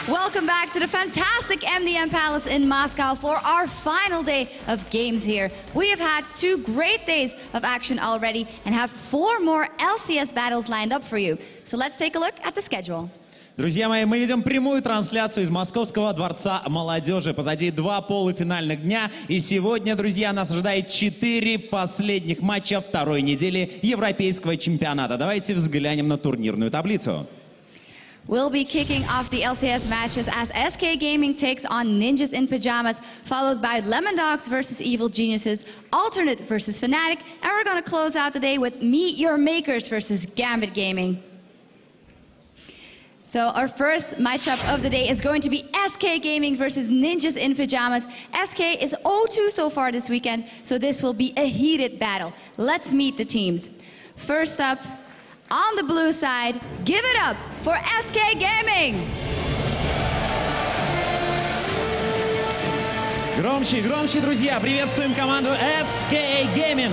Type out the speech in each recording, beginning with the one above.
Welcome back to the fantastic MDM Palace in Moscow for our final day of games here. We have had 2 great days of action already and have 4 more LCS battles lined up for you. So let's take a look at the schedule. Друзья мои, мы ведем прямую трансляцию из Московского дворца молодежи. Позади 2 полуфинальных дня. И сегодня, друзья, нас ожидает 4 последних матча второй недели Европейского чемпионата. Давайте взглянем на турнирную таблицу. We'll be kicking off the LCS matches as SK Gaming takes on Ninjas in Pajamas, followed by Lemon Dogs versus Evil Geniuses, Alternate versus Fnatic, and we're going to close out the day with Meet Your Makers versus Gambit Gaming. So our first matchup of the day is going to be SK Gaming versus Ninjas in Pajamas. SK is 0-2 so far this weekend, so this will be a heated battle. Let's meet the teams. First up, on the blue side, give it up for SK Gaming. Громче, громче, друзья! Приветствуем команду SK Gaming.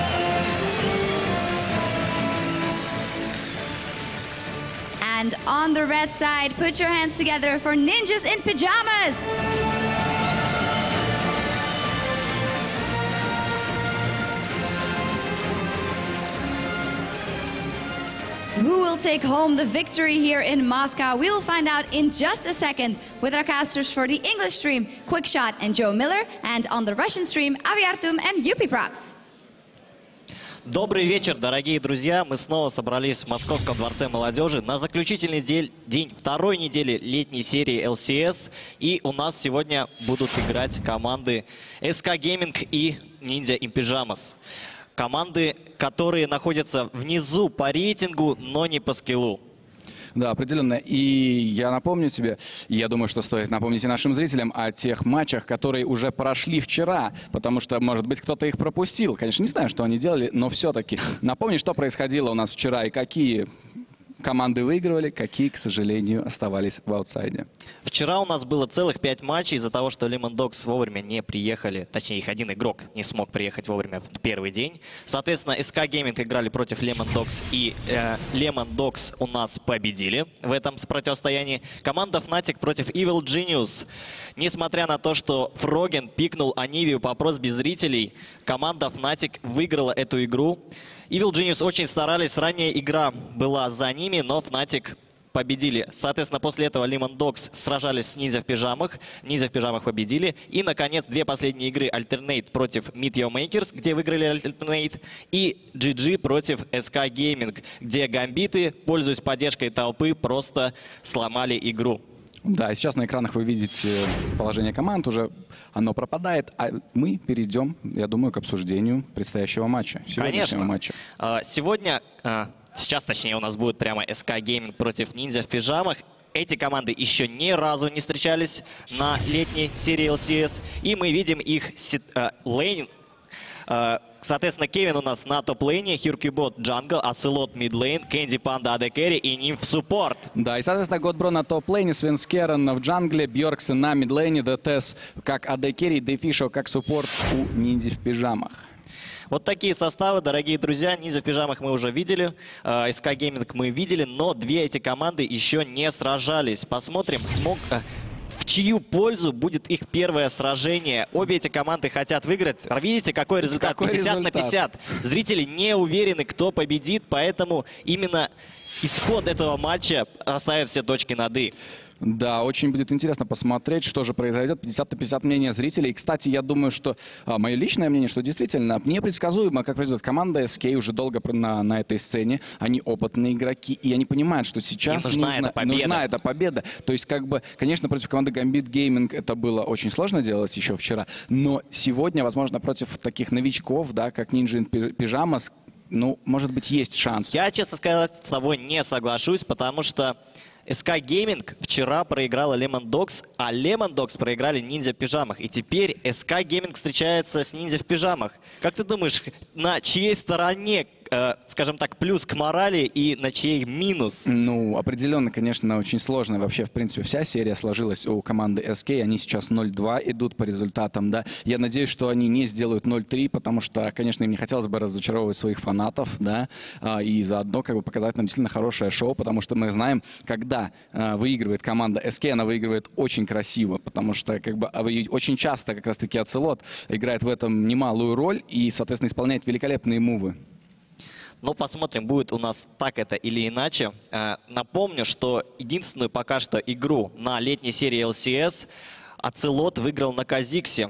And on the red side, put your hands together for Ninjas in Pajamas. Who will take home the victory here in Moscow? We will find out in just a second with our casters for the English stream, Quickshot and Joe Miller, and on the Russian stream, Aviartum and Yupiprox. Добрый вечер, дорогие друзья. Мы снова собрались в Московском дворце молодежи на заключительный день второй недели летней серии LCS. И у нас сегодня будут играть команды SK Gaming и Ninja in Pajamas. Команды, которые находятся внизу по рейтингу, но не по скиллу. Да, определенно. И я напомню тебе, я думаю, что стоит напомнить и нашим зрителям о тех матчах, которые уже прошли вчера, потому что, может быть, кто-то их пропустил. Конечно, не знаю, что они делали, но все-таки напомни, что происходило у нас вчера и какие команды выигрывали, какие, к сожалению, оставались в аутсайде. Вчера у нас было целых 5 матчей из-за того, что Lemon Dogs вовремя не приехали. Точнее, их один игрок не смог приехать вовремя в первый день. Соответственно, SK Gaming играли против Lemon Dogs, и Lemon Dogs у нас победили в этом противостоянии. Команда Fnatic против Evil Genius. Несмотря на то, что Фроген пикнул Анивию по просьбе зрителей, команда Fnatic выиграла эту игру. Evil Genius очень старались, ранняя игра была за ними, но Fnatic победили. Соответственно, после этого Lemon Dogs сражались с Ниндзя в пижамах. Ниндзя в пижамах победили. И, наконец, 2 последние игры Alternate против Meet Your Makers, где выиграли Alternate, и GG против SK Gaming, где гамбиты, пользуясь поддержкой толпы, просто сломали игру. Да, сейчас на экранах вы видите положение команд, уже оно пропадает, а мы перейдем, я думаю, к обсуждению предстоящего матча, сегодняшнего матча. Сегодня, сейчас точнее, у нас будет прямо SK Gaming против Ниндзя в пижамах. Эти команды еще ни разу не встречались на летней серии LCS, и мы видим их лейн. Соответственно, Кевин у нас на топ-лейне, Хиркюбот джангл, Ацелот мид-лейн, Кэнди Панда AD Carry и Нимф суппорт. Да, и, соответственно, Годбро на топ-лейне, Свенскерен в джангле, Бьорксен на мид-лейне, ДТС как AD Carry, Дефишо как суппорт у Ниндзя в пижамах. Вот такие составы, дорогие друзья. Ниндзя в пижамах мы уже видели, SK Gaming мы видели, но 2 эти команды еще не сражались. Посмотрим, в чью пользу будет их первое сражение. Обе эти команды хотят выиграть. Видите, какой результат? 50 на 50. Зрители не уверены, кто победит, поэтому именно исход этого матча расставит все точки над «и». Да, очень будет интересно посмотреть, что же произойдет. 50 на 50 мнения зрителей. И, кстати, я думаю, что мое личное мнение, что действительно непредсказуемо, как произойдет команда SK уже долго на этой сцене. Они опытные игроки, и они понимают, что сейчас нужна эта победа. То есть, как бы, конечно, против команды Gambit Gaming это было очень сложно делать еще вчера, но сегодня, возможно, против таких новичков, да, как Ninja in Pajamas, ну, может быть, есть шанс. Я, честно сказать, с тобой не соглашусь, потому что SK Gaming вчера проиграла Lemon Dogs, а Lemon Dogs проиграли Ниндзя в пижамах. И теперь SK Gaming встречается с Ниндзя в пижамах. Как ты думаешь, на чьей стороне скажем так, плюс к морали и на чей минус? Ну, определенно, конечно, очень сложно. Вообще, в принципе, вся серия сложилась у команды SK. Они сейчас 0-2 идут по результатам, да. Я надеюсь, что они не сделают 0-3, потому что, конечно, им не хотелось бы разочаровывать своих фанатов, да, и заодно как бы показать нам действительно хорошее шоу, потому что мы знаем, когда выигрывает команда SK, она выигрывает очень красиво, потому что как бы очень часто как раз-таки Оцелот играет в этом немалую роль и, соответственно, исполняет великолепные мувы. Ну, посмотрим, будет у нас так это или иначе. Напомню, что единственную пока что игру на летней серии LCS Оцелот выиграл на Казиксе.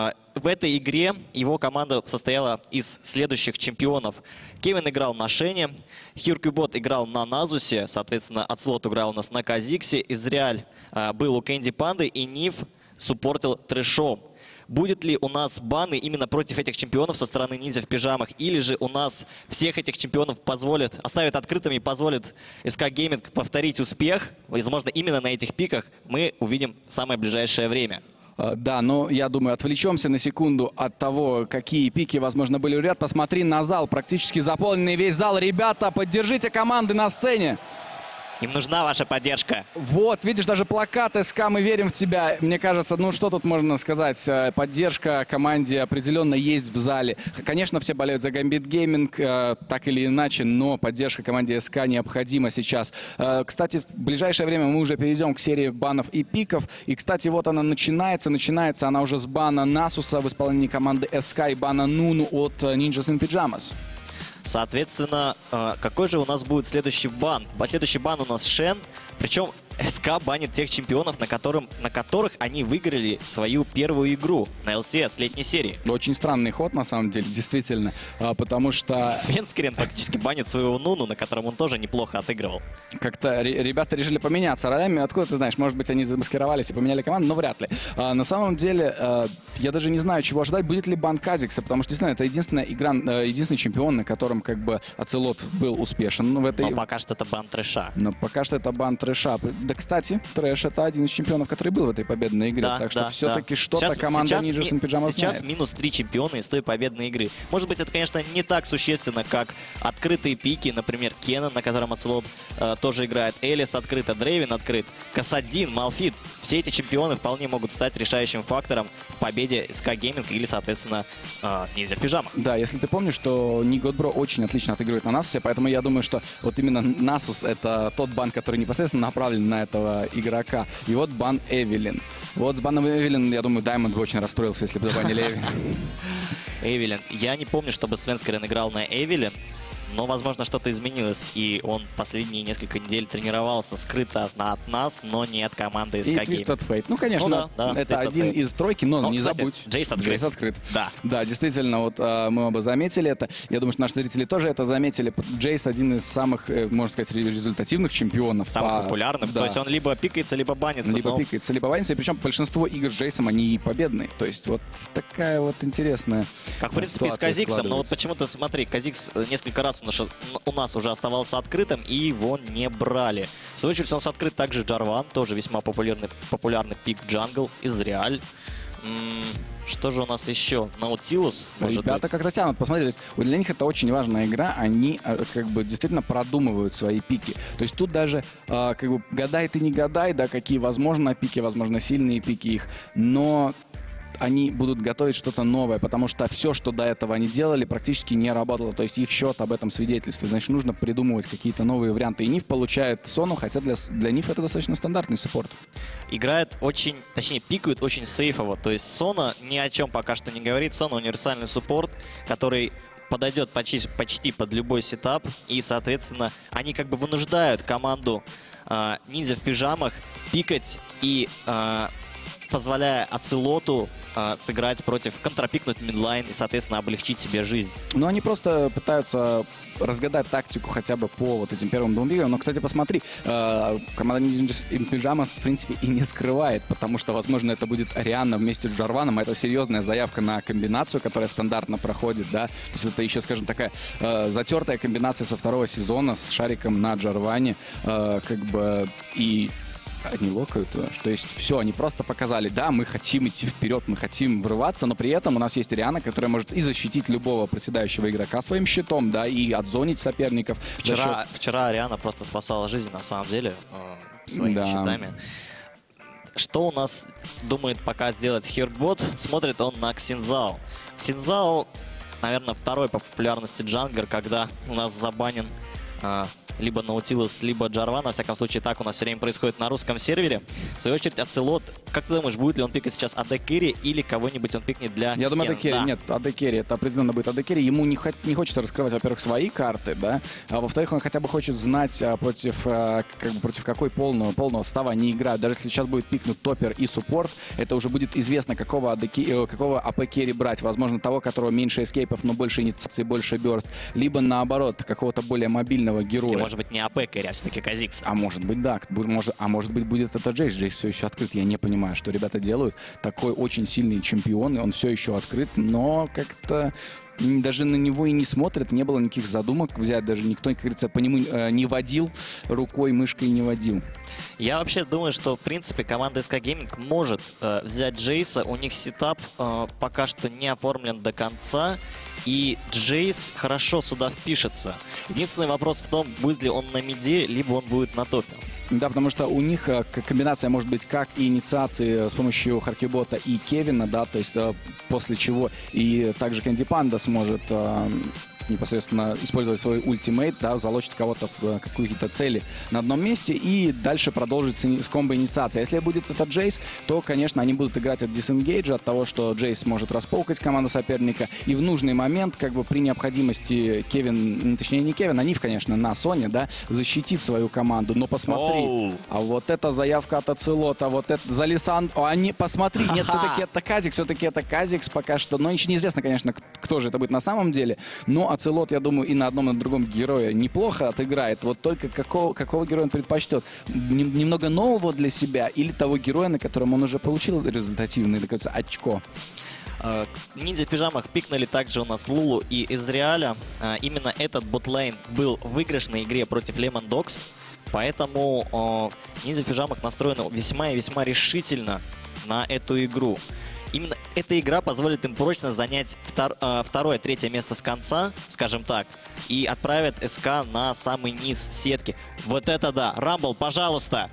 В этой игре его команда состояла из следующих чемпионов. Кевин играл на Шене, Хиркюбот играл на Назусе, соответственно, Оцелот играл у нас на Казиксе, Израиль был у Кэнди Панды и Нив суппортил Трэшом. Будет ли у нас баны именно против этих чемпионов со стороны ниндзя в пижамах, или же у нас всех этих чемпионов оставят открытыми и позволит СК Гейминг повторить успех, возможно, именно на этих пиках, мы увидим в самое ближайшее время. Да, но я думаю, отвлечемся на секунду от того, какие пики, возможно, были у ребят. Посмотри на зал, практически заполненный весь зал. Ребята, поддержите команды на сцене. Им нужна ваша поддержка. Вот, видишь, даже плакат СК «Мы верим в тебя». Мне кажется, ну что тут можно сказать? Поддержка команде определенно есть в зале. Конечно, все болеют за Gambit Gaming, так или иначе, но поддержка команде СК необходима сейчас. Кстати, в ближайшее время мы уже перейдем к серии банов и пиков. И, кстати, вот она начинается она уже с бана Насуса в исполнении команды СК и бана Нуну от Ninjas in Pyjamas. Соответственно, какой же у нас будет следующий бан? Следующий бан у нас Шен. Причем СК банит тех чемпионов, на которых они выиграли свою первую игру на LCS летней серии. Очень странный ход, на самом деле, действительно, потому что... Свенскрен фактически банит своего Нуну, на котором он тоже неплохо отыгрывал. Как-то ребята решили поменяться ролями. Откуда ты знаешь? Может быть, они замаскировались и поменяли команду, но вряд ли. На самом деле, я даже не знаю, чего ожидать. Будет ли бан Казикса, потому что, действительно, это единственная игра, единственный чемпион, на котором как бы Оцелот был успешен. Но пока что это бан Трэша. Но пока что это бан Трэша. Да, кстати, Трэш — это один из чемпионов, который был в этой победной игре. Да, так что все-таки что-то сейчас, команда Ninjas in Pyjamas сейчас знает. минус 3 чемпиона из той победной игры. Может быть, это, конечно, не так существенно, как открытые пики, например, Кеннон, на котором Оцелот тоже играет, Элис открыто, Дрейвен открыт, Касадин, Малфит. Все эти чемпионы вполне могут стать решающим фактором в победе СК Gaming или, соответственно, Ниндзя в пижамах. Да, если ты помнишь, что Нигодбро очень отлично отыгрывает на Насусе, поэтому я думаю, что вот именно Насус — это тот бан, который непосредственно направлен на этого игрока. И вот бан Эвелин. Вот с баном Эвелин, я думаю, Даймонд бы очень расстроился, если бы забанили Эвелин. Эвелин. Я не помню, чтобы Свенскрен играл на Эвелин. Но, возможно, что-то изменилось, и он последние несколько недель тренировался скрыто от нас, но не от команды СК И Gaming. Twisted Fate. Ну, конечно, да, это Twisted один Fate. из тройки, но не кстати, забудь. Джейс открыт. Джейс открыт. Да. Да, действительно, вот мы оба заметили это. Я думаю, что наши зрители тоже это заметили. Джейс один из самых, можно сказать, результативных чемпионов. Самых популярных. Да. То есть он либо пикается, либо банится. Либо пикается, либо банится. И причем большинство игр с Джейсом, они победные. То есть вот такая вот интересная Как, в принципе, и с ситуация Казиксом. Но вот складывается. почему-то, смотри, Казикс несколько раз у нас уже оставался открытым, и его не брали. В свою очередь, у нас открыт также Джарван, тоже весьма популярный пик джангл, Израиль. Что же у нас еще? Наутилус, может Ребята быть? как-то тянут. Посмотрите, для них это очень важная игра. Они как бы действительно продумывают свои пики. То есть тут даже как бы гадай ты не гадай, да, какие возможно пики, возможно сильные пики их. Но они будут готовить что-то новое, потому что все, что до этого они делали, практически не работало. То есть их счет об этом свидетельствует. Значит, нужно придумывать какие-то новые варианты. И Нив получает Сону, хотя для Нив это достаточно стандартный суппорт. Играет очень, точнее, пикают очень сейфово. То есть Сона ни о чем пока что не говорит. Сона универсальный суппорт, который подойдет почти под любой сетап. И, соответственно, они как бы вынуждают команду ниндзя в пижамах пикать и позволяя Оцелоту сыграть контрапикнуть мидлайн и, соответственно, облегчить себе жизнь. Но они просто пытаются разгадать тактику хотя бы по вот этим первым двум бигам. Но, кстати, посмотри, команда Ninjas in Pyjamas, в принципе, и не скрывает, потому что, возможно, это будет Ариана вместе с Джарваном. Это серьезная заявка на комбинацию, которая стандартно проходит, да. То есть это еще, скажем, такая затертая комбинация со второго сезона с шариком на Джарване, как бы, и Они локают. То есть все, они просто показали, да, мы хотим идти вперед, мы хотим врываться, но при этом у нас есть Ариана, которая может и защитить любого проседающего игрока своим щитом, да, и отзонить соперников. Вчера Ариана просто спасала жизнь, на самом деле, своими щитами. Что у нас думает пока сделать Хиртбот? Смотрит он на Ксинзао. Ксинзао, наверное, второй по популярности джанглер, когда у нас забанен либо Наутилус, либо Джарван. Во всяком случае, так у нас все время происходит на русском сервере. В свою очередь, Ацелот, как ты думаешь, будет ли он пикать сейчас АД Керри или кого-нибудь он пикнет для... Я думаю, АД Керри. Да. Нет, АД Керри. Это определенно будет АД Керри. Ему не хочется раскрывать, во-первых, свои карты, да, а во-вторых, он хотя бы хочет знать, против какой полного состава они играют. Даже если сейчас будет пикнут топпер и суппорт, это уже будет известно, какого АП Керри брать. Возможно, того, которого меньше эскейпов, но больше инициаций, больше бёрст. Либо, наоборот, какого-то более мобильного героя. Может быть, не АП Керри, а все-таки Казикс. А может быть, да. Может быть, будет это Джейс. Джейс все еще открыт. Я не понимаю, что ребята делают. Такой очень сильный чемпион, и он все еще открыт, но как-то даже на него и не смотрят. Не было никаких задумок взять. Даже никто, как говорится, по нему не водил рукой, мышкой не водил. Я вообще думаю, что, в принципе, команда SK Gaming может взять Джейса. У них сетап пока что не оформлен до конца. И Джейс хорошо сюда впишется. Единственный вопрос в том, будет ли он на миде, либо он будет на топе. Да, потому что у них комбинация может быть как и инициации с помощью Харкибота и Кевина, да, то есть после чего и также Кэнди Панда сможет непосредственно использовать свой ультимейт, да, залочить кого-то в какие-то цели на одном месте и дальше продолжить с комбо инициации. Если будет это Джейс, то, конечно, они будут играть от дисенгейджа, от того, что Джейс может располкать команду соперника, и в нужный момент, как бы при необходимости Кевин, точнее не Кевин, а Нив, конечно, на Соне, да, защитит свою команду. Но посмотри, а вот эта заявка от Ацелота, вот это за Лиссандро, посмотри, нет, все-таки это Казикс пока что, но еще неизвестно, конечно, кто же это будет на самом деле, но Ацелот, я думаю, и на одном, и на другом героя неплохо отыграет. Вот только какого героя он предпочтет? Немного нового для себя или того героя, на котором он уже получил результативное, так сказать, очко? Ниндзя в пижамах пикнули также у нас Лулу и Изреаля. Именно этот ботлейн был в выигрышной игре против Lemon Dogs. Поэтому Ниндзя в пижамах настроена весьма и весьма решительно на эту игру. Именно эта игра позволит им прочно занять второе, третье место с конца, скажем так, и отправит СК на самый низ сетки. Вот это да! Рамбл, пожалуйста!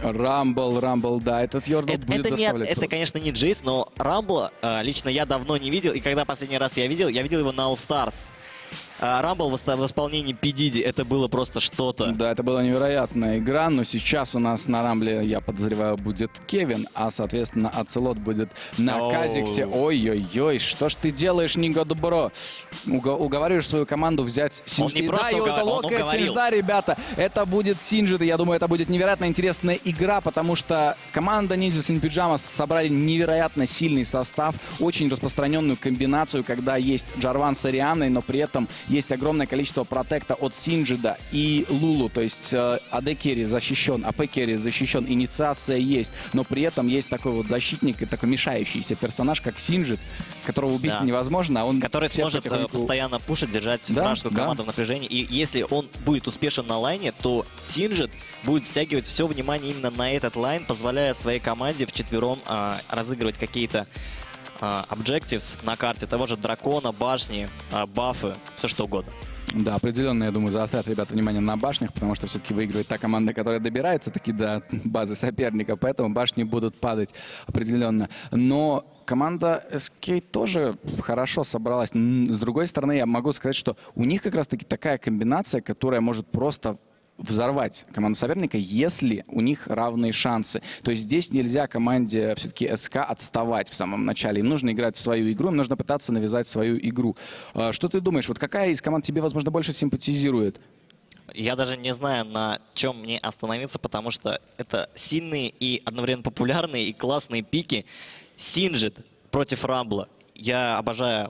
Рамбл, да, этот Йордл будет доставлять. Это, конечно, не Джейс, но Рамбла лично я давно не видел, и когда последний раз я видел его на All Stars. Рамбл в исполнении P. Diddy, это было просто что-то. Да, это была невероятная игра, но сейчас у нас на Рамбле, я подозреваю, будет Кевин, а, соответственно, Ацелот будет на Казиксе. Ой-ой-ой, что ж ты делаешь, Нигодобро? Уговариваешь свою команду взять Синжида. Да, и это локает Синжида, ребята. Это будет Синжида, я думаю, это будет невероятно интересная игра, потому что команда Ninjas in Pyjamas собрали невероятно сильный состав, очень распространенную комбинацию, когда есть Джарван с Арианой, но при этом есть огромное количество протекта от Синжида и Лулу, то есть АД Керри защищен, АП Керри защищен, инициация есть, но при этом есть такой вот защитник и такой мешающийся персонаж, как Синжид, которого убить невозможно, а он... Который сможет постоянно пушить, держать вражескую команду в напряжении, и если он будет успешен на лайне, то Синжид будет стягивать все внимание именно на этот лайн, позволяя своей команде вчетвером разыгрывать какие-то objectives на карте того же дракона, башни, бафы, все что угодно. Да, определенно, я думаю, заострят ребята внимание на башнях, потому что все-таки выигрывает та команда, которая добирается таки до базы соперника, поэтому башни будут падать определенно. Но команда SK тоже хорошо собралась. С другой стороны, я могу сказать, что у них как раз-таки такая комбинация, которая может просто взорвать команду соперника, если у них равные шансы. То есть здесь нельзя команде все-таки СК отставать в самом начале. Им нужно играть в свою игру, им нужно пытаться навязать свою игру. Что ты думаешь, вот какая из команд тебе, возможно, больше симпатизирует? Я даже не знаю, на чем мне остановиться, потому что это сильные и одновременно популярные и классные пики. Синжид против Рамбла. Я обожаю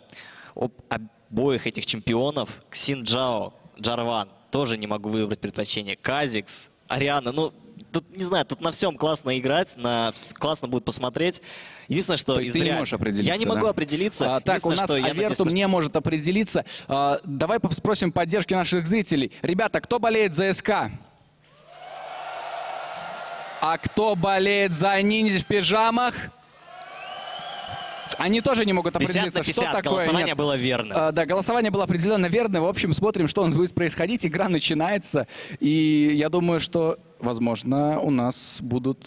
обоих этих чемпионов. Ксинджао, Джарван. Тоже не могу выбрать предпочтение. Казикс, Ариана, ну, тут, не знаю, тут на всем классно играть, классно будет посмотреть. Единственное, что... То есть ты не можешь определиться, я не могу определиться. Так, у нас Авертум не может определиться. Давай спросим поддержки наших зрителей. Ребята, кто болеет за СК? А кто болеет за ниндзя в пижамах? Они тоже не могут 50 определиться, на 50. что такое. Голосование Нет. было верным. Да, голосование было определенно верно. В общем, смотрим, что у нас будет происходить. Игра начинается. И я думаю, что, возможно, у нас будут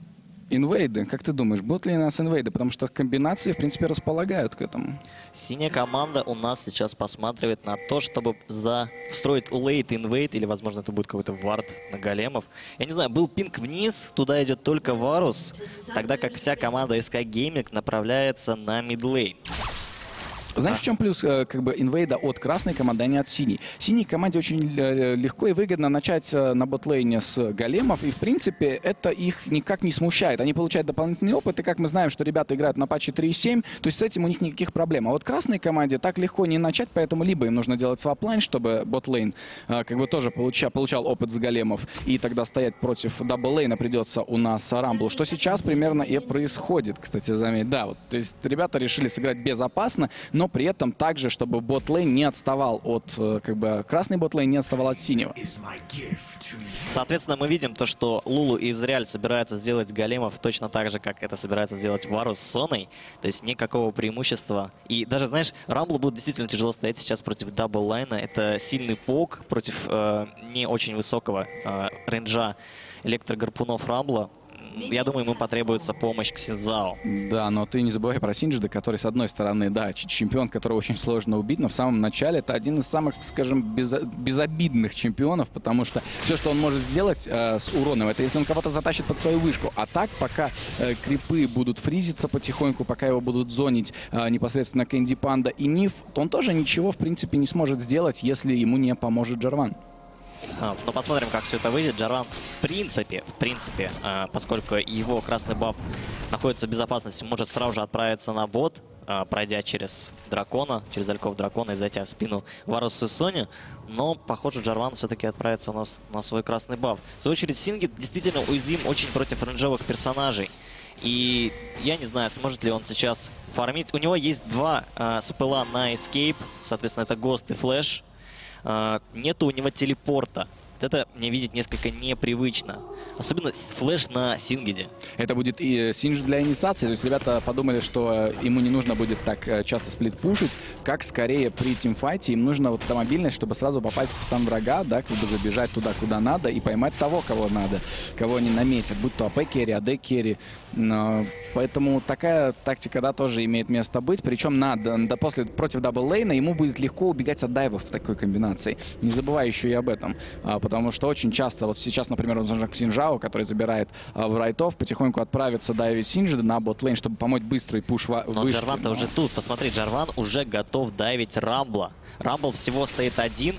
инвейды. Как ты думаешь, будут ли у нас инвейды? Потому что комбинации, в принципе, располагают к этому. Синяя команда у нас сейчас посматривает на то, чтобы встроить лейт инвейд, или, возможно, это будет какой-то вард на големов. Я не знаю, был пинг вниз, туда идет только Варус, тогда как вся команда SK Gaming направляется на мидлейн. Знаешь, в чем плюс как бы инвейда от красной команды, а не от синей? Синей команде очень легко и выгодно начать на ботлейне с големов, и, в принципе, это их никак не смущает. Они получают дополнительный опыт, и, как мы знаем, что ребята играют на патче 3.7, то есть с этим у них никаких проблем. А вот красной команде так легко не начать, поэтому либо им нужно делать сваплайн, чтобы ботлейн как бы тоже получал опыт с големов, и тогда стоять против дабллейна придется у нас Рамблу, что сейчас примерно и происходит, кстати, заметь. Да, вот, то есть ребята решили сыграть безопасно, но при этом также, чтобы ботлейн не отставал от, как бы, красный ботлейн не отставал от синего. Соответственно, мы видим то, что Лулу и Израиль собираются сделать големов точно так же, как это собирается сделать Варус с Соной. То есть никакого преимущества. И даже, знаешь, Рамблу будет действительно тяжело стоять сейчас против дабллайна. Это сильный пок против не очень высокого рейнджа электрогарпунов Рамбла. Я думаю, ему потребуется помощь Ксинзао. Да, но ты не забывай про Синджида, который, с одной стороны, да, чемпион, которого очень сложно убить, но в самом начале это один из самых, скажем, безобидных чемпионов, потому что все, что он может сделать с уроном, это если он кого-то затащит под свою вышку. А так, пока крипы будут фризиться потихоньку, пока его будут зонить непосредственно Кэнди Панда и Ниф, то он тоже ничего, в принципе, не сможет сделать, если ему не поможет Джарван. Ну, посмотрим, как все это выйдет. Джарван, в принципе, поскольку его красный баф находится в безопасности, может сразу же отправиться на бот, пройдя через дракона, через ольков дракона и зайти в спину Варусу и Соне. Но, похоже, Джарван все-таки отправится у нас на свой красный баф. В свою очередь, Сингет действительно уязвим очень против рейнджевых персонажей. И я не знаю, сможет ли он сейчас фармить. У него есть два спела на Escape, соответственно, это Ghost и Flash. Нету у него телепорта. Это мне видеть несколько непривычно. Особенно флэш на Сингеде. Это будет и синж для инициации. То есть ребята подумали, что ему не нужно будет так часто сплит-пушить, как скорее при тимфайте им нужна вот эта мобильность, чтобы сразу попасть в стан врага, да, как бы забежать туда, куда надо, и поймать того, кого надо, кого они наметят, будь то АП-керри, АД-керри. Поэтому такая тактика, да, тоже имеет место быть. Причем против дабллейна ему будет легко убегать от дайвов в такой комбинации. Не забывай еще и об этом. Потому что очень часто, вот сейчас, например, он нужен Ксинжао, который забирает в райтов, потихоньку отправится дайвить Синджида на ботлейн, чтобы помочь быстрый пуш Но вышки. Джарван-то уже тут. Посмотри, Джарван уже готов дайвить Рамбла. Рамбл всего стоит один,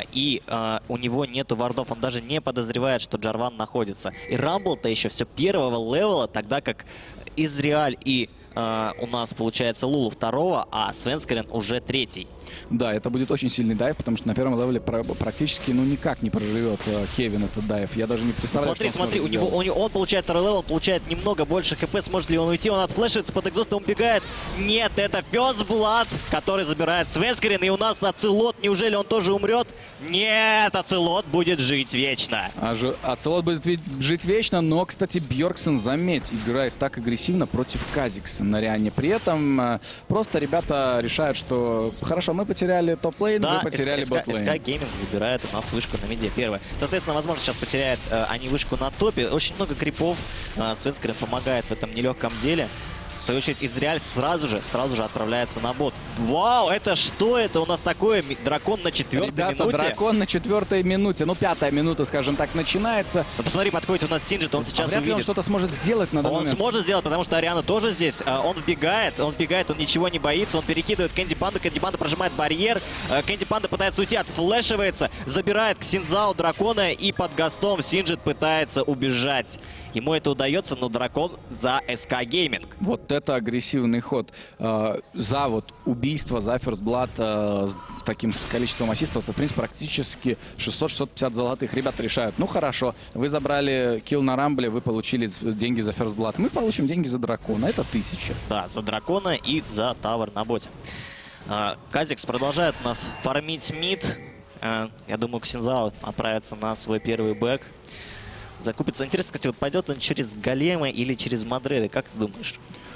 и у него нету вардов. Он даже не подозревает, что Джарван находится. И Рамбл-то еще все первого левела, тогда как Израиль и у нас получается Лулу второго, а Свенскарен уже третий. Да, это будет очень сильный дайв, потому что на первом левеле практически никак не проживет Кевин этот дайв. Я даже не представляю, Смотри, он получает второй левел, получает немного больше хп. Сможет ли он уйти? Он отфлешивается под экзостом, убегает. Нет, это First Blood, который забирает Свенскарен. И у нас Ацелот. Неужели он тоже умрет? Нет, Ацелот будет жить вечно. Ацелот будет жить вечно, но, кстати, Бьорксен, заметь, играет так агрессивно против Казикса на Риане. При этом просто ребята решают, что хорошо, мы потеряли топ-лейн, да, мы потеряли бот-лейн. SK Gaming забирает у нас вышку на миде первая. Соответственно, возможно, сейчас потеряют они вышку на топе. Очень много крипов. Свенскарен помогает в этом нелегком деле. В свою очередь, Израиль сразу же отправляется на бот. Вау, это что это у нас такое? Дракон на 4-й минуте? Дракон на 4-й минуте. Ну, 5-я минута, скажем так, начинается. Ну, посмотри, подходит у нас Синджит, он сейчас вряд ли он что-то сможет сделать на данный момент. Он сможет сделать, потому что Ариана тоже здесь. Он вбегает, он ничего не боится. Он перекидывает Кэнди Панда. Кэнди Панда прожимает барьер. Кэнди Панда пытается уйти, отфлешивается. Забирает Ксинзао дракона. И под гостом Синджит пытается убежать. Ему это удается, но дракон за SK Gaming. Вот это агрессивный ход. За вот убийство, за First Blood с таким количеством ассистов, это, в принципе, практически 600-650 золотых. Ребята решают, ну хорошо, вы забрали килл на Рамбле, вы получили деньги за First Blood. Мы получим деньги за дракона, это 1000. Да, за дракона и за тавер на боте. Казикс продолжает у нас фармить мид. Я думаю, Ксинзао отправится на свой первый бэк. закупится. Интересно, кстати, вот пойдет он через голема или через Мадреды, как ты думаешь?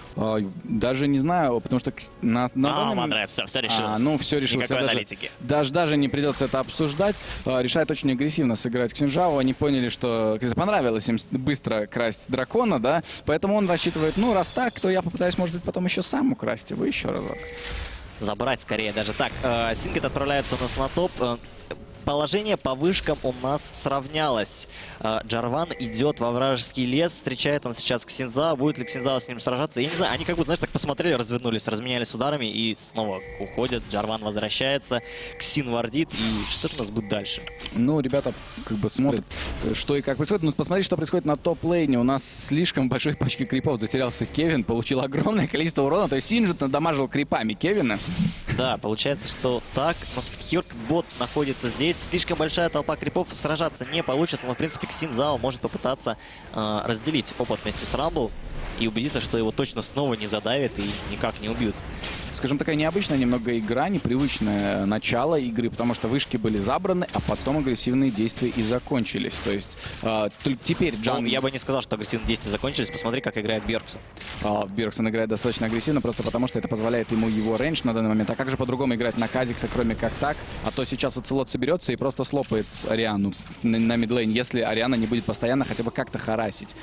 Даже не знаю, потому что Мадред, все решилось. Ну, все решилось. Никакой аналитики. Даже не придется это обсуждать. Решает очень агрессивно сыграть Ксинжао. Они поняли, что понравилось им быстро красть дракона, да, поэтому он рассчитывает, ну, раз так, то я попытаюсь, может быть, потом еще сам украсть его еще разок. Забрать скорее, даже так. Сингет отправляется у нас на топ. Положение по вышкам у нас сравнялось. Джарван идет во вражеский лес, встречает он сейчас Ксинзао. Будет ли Ксинзао с ним сражаться? Я не знаю, они как будто, знаешь, так посмотрели, развернулись, разменялись ударами и снова уходят. Джарван возвращается, Ксин вардит. И что же у нас будет дальше? Ну, ребята как бы смотрят, что и как происходит. Ну, посмотрите, что происходит на топ-лейне. У нас слишком большой пачки крипов. Затерялся Кевин, получил огромное количество урона. То есть Синджит надамажил крипами Кевина. Да, получается, что так. Но Хёрк-бот находится здесь. Слишком большая толпа крипов, сражаться не получится. Но, в принципе, Ксинзао может попытаться разделить опыт вместе с Рамбл и убедиться, что его точно снова не задавят и никак не убьют. Скажем, такая необычная немного игра, непривычное начало игры, потому что вышки были забраны, а потом агрессивные действия и закончились. То есть только теперь Джан... Я бы не сказал, что агрессивные действия закончились. Посмотри, как играет Бьерксон. Бьерксон играет достаточно агрессивно, просто потому что это позволяет ему его рейндж на данный момент. А как же по-другому играть на Казикса, кроме как так? А то сейчас Ацелот соберется и просто слопает Ариану на мидлейн, если Ариана не будет постоянно хотя бы как-то харасить.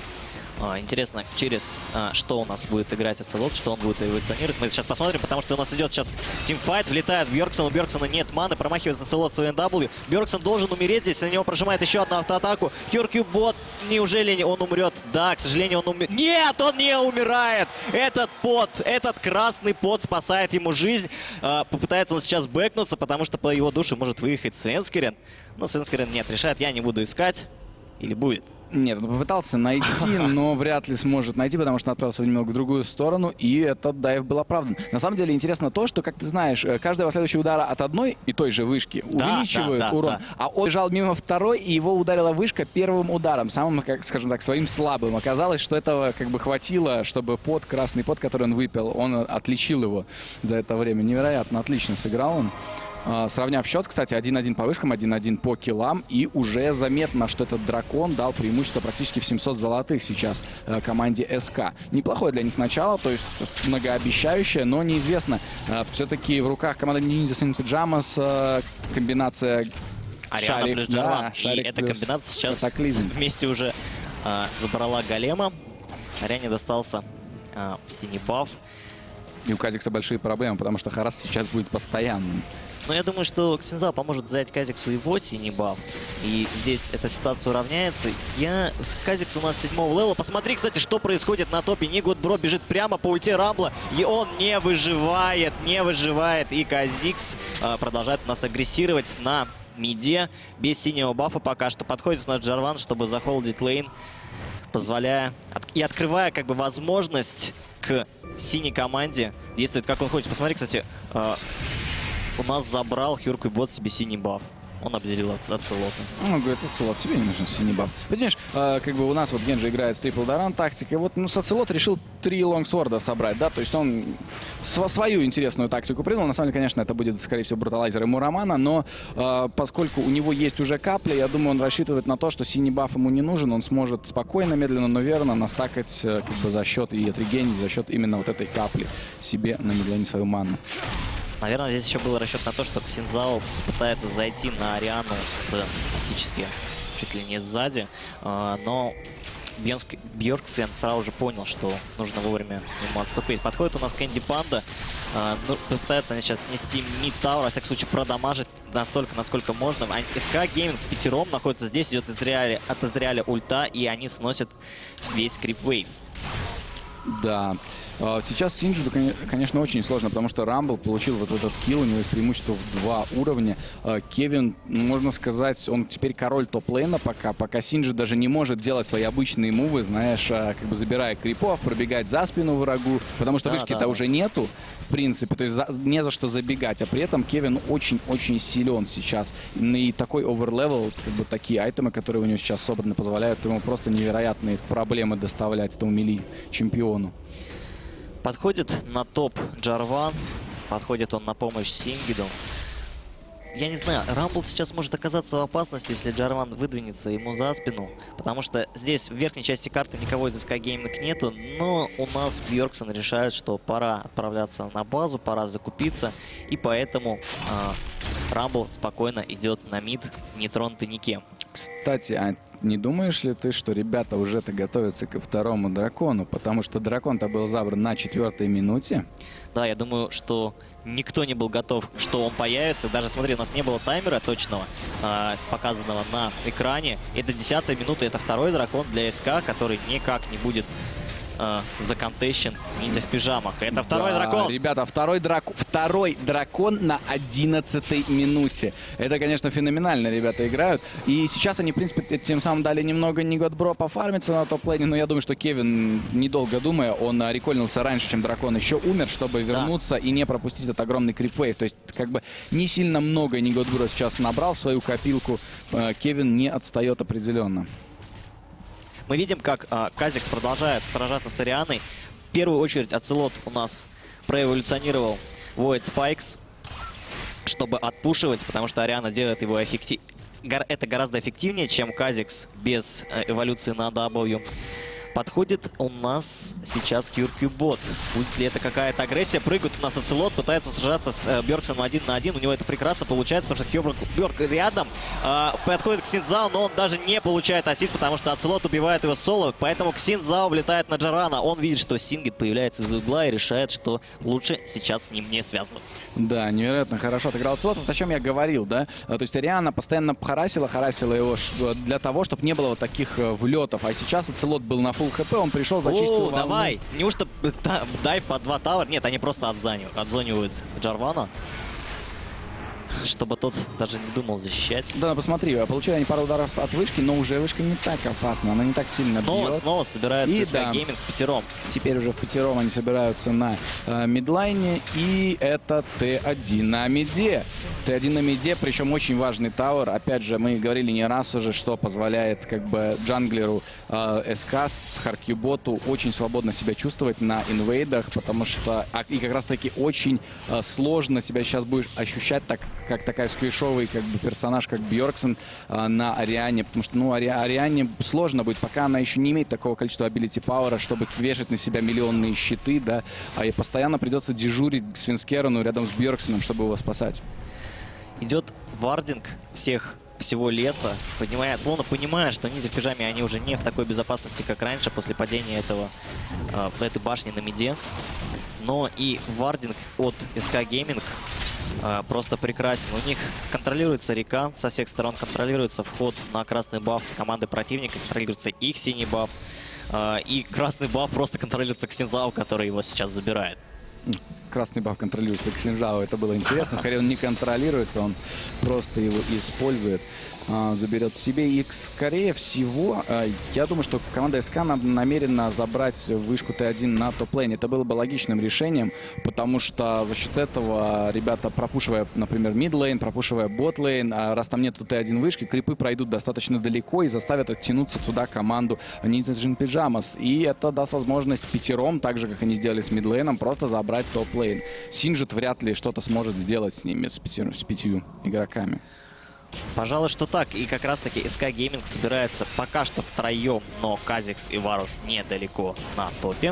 Интересно, через что у нас будет играть Ацелот, что он будет эволюционировать. Мы сейчас посмотрим, потому что у нас идет сейчас тимфайт, влетает Бьерксон, у Бьерксона нет маны, промахивается Ацелот свой NW. Бьерксон должен умереть, здесь на него прожимает еще одну автоатаку. Хёркью-бот, неужели он умрет? Да, к сожалению, он умрет. Нет, он не умирает! Этот пот, этот красный пот спасает ему жизнь. Попытается он сейчас бэкнуться, потому что по его душе может выехать Свенскерен. Но Свенскерен нет, решает, я не буду искать. Или будет? Нет, он попытался найти, но вряд ли сможет найти, потому что отправился немного в другую сторону, и этот дайв был оправдан. На самом деле интересно то, что, как ты знаешь, каждый последующий удар от одной и той же вышки увеличивает урон, а он бежал мимо второй, и его ударила вышка первым ударом, самым, как, скажем так, своим слабым. Оказалось, что этого как бы хватило, чтобы пот, красный пот, который он выпил, он отличил его за это время. Невероятно отлично сыграл он. Сравняв счет, кстати, 1-1 по вышкам, 1-1 по киллам. И уже заметно, что этот дракон дал преимущество практически в 700 золотых сейчас команде СК. Неплохое для них начало, то есть многообещающее, но неизвестно. Все-таки в руках команды Ninjas in Pyjamas комбинация Ариана шарик, плюс Джарван. да, шарик и эта плюс комбинация сейчас катаклизм. вместе уже забрала голема. Ариане достался синий баф. И у Казикса большие проблемы, потому что Харас сейчас будет постоянным. Но я думаю, что Ксинзао поможет взять Казиксу его синий баф. И здесь эта ситуация уравняется. Казикс у нас 7-го левела. Посмотри, кстати, что происходит на топе. Нигуд Бро бежит прямо по ульте Рамбла. И он не выживает. И Казикс продолжает у нас агрессировать на миде. Без синего бафа пока что. Подходит у нас Джарван, чтобы захолдить лейн. Позволяя и открывая как бы возможность к синей команде действовать как он хочет. Посмотри, кстати, у нас забрал Хёрк-бот себе синий баф. Он обделил Ацелота. Он говорит, Ацелот, тебе не нужен синий баф. Понимаешь, как бы у нас вот Генджи играет с трипл даран тактикой. Вот, ну, с Ацелот решил 3 лонгсворда собрать, да, то есть он свою интересную тактику придумал. На самом деле, конечно, это будет, скорее всего, бруталайзер и Мурамана, но поскольку у него есть уже капли, я думаю, он рассчитывает на то, что синий баф ему не нужен, он сможет спокойно, медленно, но верно настакать как бы за счет и отрегенить, за счет именно вот этой капли себе на медлене свою ману. Наверное, здесь еще был расчет на то, что Ксинзао пытается зайти на Ариану фактически чуть ли не сзади, но Бьерксен сразу же понял, что нужно вовремя ему отступить. Подходит у нас Кэнди Панда, пытается сейчас снести мид-тауэр, во всяком случае продамажить настолько, насколько можно. СК Гейминг пятером находится здесь, идет от Израиля ульта, и они сносят весь крип-вейв. Да. Сейчас Синджиду, конечно, очень сложно, потому что Рамбл получил вот этот килл, у него есть преимущество в 2 уровня. Кевин, можно сказать, он теперь король топ-лейна пока Синджи даже не может делать свои обычные мувы, знаешь, как бы забирая крипов, пробегать за спину врагу, потому что вышки-то уже нету, в принципе, то есть не за что забегать, а при этом Кевин очень-очень силен сейчас. И такой оверлевел, как бы такие айтемы, которые у него сейчас собраны, позволяют ему просто невероятные проблемы доставлять этому мили-чемпиону. Подходит на топ Джарван. Подходит он на помощь Сингиду. я не знаю, Рамбл сейчас может оказаться в опасности, если Джарван выдвинется ему за спину. Потому что здесь в верхней части карты никого из SK Gaming нету. Но у нас Бьорксон решает, что пора отправляться на базу, пора закупиться. И поэтому Рамбл спокойно идет на мид, не тронутый никем. Кстати, а не думаешь ли ты, что ребята уже-то готовятся ко второму дракону? Потому что дракон-то был забран на 4-й минуте. Да, я думаю, что никто не был готов, что он появится. Даже, смотри, у нас не было таймера точного, показанного на экране. Это 10-я минута, это второй дракон для СК, который никак не будет законтещен ниндзя в пижамах. Это второй дракон. Ребята, второй дракон на 11-й минуте. Это, конечно, феноменально ребята играют. И сейчас они, в принципе, тем самым дали немного Ниготбро пофармиться на топ-лейне. Но я думаю, что Кевин, недолго думая, он рекольнулся раньше, чем дракон еще умер, чтобы вернуться и не пропустить этот огромный крипвейв. То есть, как бы, не сильно много Ниготбро сейчас набрал в свою копилку. Кевин не отстает определенно. Мы видим, как Казикс продолжает сражаться с Арианой. В первую очередь Ацелот у нас проэволюционировал Void Spikes, чтобы отпушивать, потому что Ариана делает его это гораздо эффективнее, чем Казикс без эволюции на W. Подходит у нас сейчас QQ-бот. Будет ли это какая-то агрессия? Прыгает у нас Ацелот, пытается сражаться с Бьорксоном 1 на 1. У него это прекрасно получается, потому что Бьорк рядом. Подходит к Синзао, но он даже не получает ассист, потому что Ацелот убивает его соло. Поэтому Ксинзао влетает на Джарвана. Он видит, что Сингет появляется из угла и решает, что лучше сейчас с ним не связываться. Да, невероятно хорошо отыграл Ацелот. Вот о чем я говорил, да? То есть Ариана постоянно харасила его для того, чтобы не было вот таких влетов. А сейчас Ацелот был на фулл хп, он пришел, зачистил волну. Давай! Неужто дайв по 2 тауэр? Нет, они просто отзонивают Джарвана, чтобы тот даже не думал защищать. Да, посмотри, получили они пару ударов от вышки, но уже вышка не так опасна, она не так сильно бьет. Снова собирается SK Gaming впятером. Теперь уже впятером они собираются на мидлайне, и это Т1 на миде. Т1 на миде, причем очень важный тауэр. Опять же, мы говорили не раз уже, что позволяет как бы джанглеру СК с Харкьюботу очень свободно себя чувствовать на инвейдах, потому что и как раз таки очень сложно себя сейчас будешь ощущать как такая сквишовый как бы персонаж, как Бьорксон на Ариане, потому что, ну, Ариане сложно будет, пока она еще не имеет такого количества абилити пауэра, чтобы вешать на себя миллионные щиты, да, и постоянно придется дежурить к Свинскерану рядом с Бьорксоном, чтобы его спасать. Идет вардинг всего леса, словно понимая, что ниндзя в пижаме они уже не в такой безопасности, как раньше, после падения этой башни на миде. Но и вардинг от SK Gaming просто прекрасен. У них контролируется река, со всех сторон контролируется вход на красный баф команды противника, контролируется их синий баф. И красный баф просто контролируется Ксинзао, который его сейчас забирает. Красный баф контролируется Ксинзао, это было интересно. Скорее, он не контролируется, он просто его использует, заберет себе. И, скорее всего, я думаю, что команда СК намерена забрать вышку Т1 на топ-лейне. Это было бы логичным решением, потому что за счет этого ребята, пропушивая, например, мид-лейн, пропушивая бот-лейн, раз там нету Т1 вышки, крипы пройдут достаточно далеко и заставят оттянуться туда команду Ninja in Pyjamas. И это даст возможность пятером, так же, как они сделали с мид-лейном, просто забрать топ-лейн. Синжит вряд ли что-то сможет сделать с ними, с 5 игроками. Пожалуй, что так. И как раз-таки SK Gaming собирается пока что втроем, но Казикс и Варус недалеко на топе.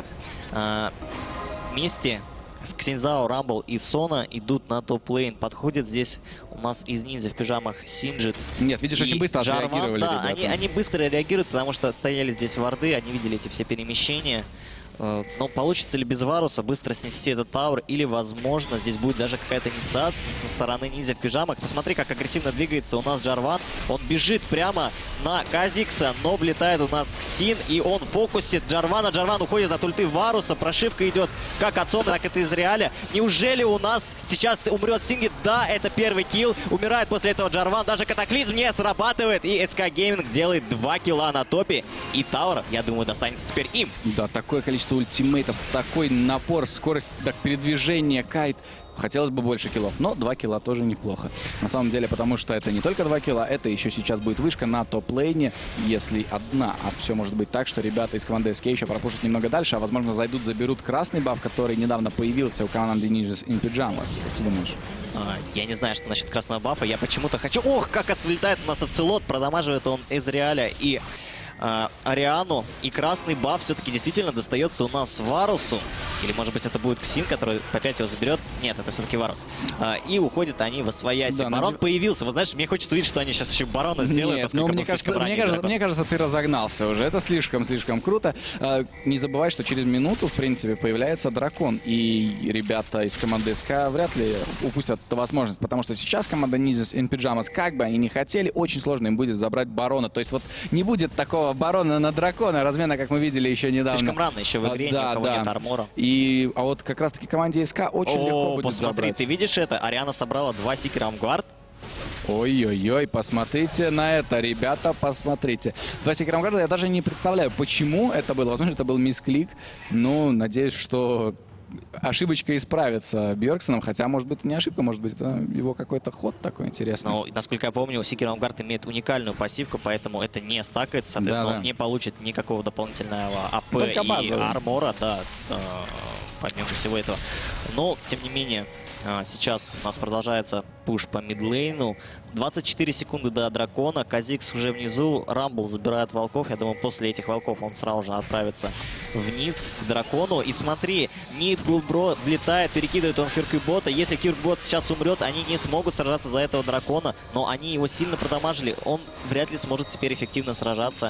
Вместе с Ксинзао, Рамбл и Сона идут на топ-лейн. Подходит здесь у нас из ниндзя в пижамах Синджит. Нет, видишь, очень быстро отреагировали. Да, они быстро реагируют, потому что стояли здесь варды, они видели эти все перемещения. Но получится ли без Варуса быстро снести этот тауэр, или, возможно, здесь будет даже какая-то инициация со стороны ниндзя в пижамах. Посмотри, как агрессивно двигается у нас Джарван. Он бежит прямо на Казикса, но влетает у нас Ксин, и он фокусит Джарвана. Джарван уходит от ульты Варуса. Прошивка идет как от Сона, так и из Реаля. Неужели у нас сейчас умрет Сингет? Да, это первый килл. Умирает после этого Джарван. Даже катаклизм не срабатывает. И SK Gaming делает 2 килла на топе. И тауэр, я думаю, достанется теперь им. Да, такое количество ультимейтов, такой напор, скорость передвижения, кайт. Хотелось бы больше киллов, но 2 килла тоже неплохо. На самом деле, потому что это не только 2 килла, это еще сейчас будет вышка на топ-лейне, если одна. А все может быть так, что ребята из команды SK еще пропушат немного дальше, а возможно зайдут, заберут красный баф, который недавно появился у команды Ninja in Pyjamas. Что ты думаешь? Я не знаю, что насчет красного бафа. Я почему-то хочу... Ох, как отвлетает у нас Ацелот. Продамаживает он Эзриаля и Ариану. И красный баф все-таки действительно достается у нас Варусу. Или, может быть, это будет Ксин, который опять его заберет. Нет, это все-таки Варус. И уходят они во свояси. Да, барон появился. Вот знаешь, мне хочется увидеть, что они сейчас еще барона сделают. Нет, ну, мне кажется, ты разогнался уже. Это слишком круто. Не забывай, что через минуту, в принципе, появляется дракон. И ребята из команды СК вряд ли упустят эту возможность. Потому что сейчас команда Ninjas in Pyjamas, как бы они ни хотели, очень сложно им будет забрать барона. То есть вот не будет такого барона на дракона, размена, как мы видели еще недавно. Слишком рано еще в игре, да, ни у кого нет армора. А вот как раз-таки команде СК очень легко будет посмотри, забрать. Ты видишь это? Ариана собрала 2 Сикера Амгвард. Ой-ой-ой, посмотрите на это, ребята, посмотрите. 2 Сикера Амгварда, я даже не представляю, почему это было. Возможно, это был мисклик. Ну, надеюсь, что ошибочка исправится Бьорксеном, хотя, может быть, не ошибка, может быть, это его какой-то ход такой интересный. Но, насколько я помню, Сикер Амгард имеет уникальную пассивку, поэтому это не стакается, соответственно, он не получит никакого дополнительного АП и армора, да, помимо всего этого. Но, тем не менее, сейчас у нас продолжается пуш по мидлейну. 24 секунды до дракона. Казикс уже внизу. Рамбл забирает волков. Я думаю, после этих волков он сразу же отправится вниз к дракону. И смотри, Нид Гулбро влетает, перекидывает он Киркюбота. Если Киркюбот сейчас умрет, они не смогут сражаться за этого дракона. Но они его сильно продамажили. Он вряд ли сможет теперь эффективно сражаться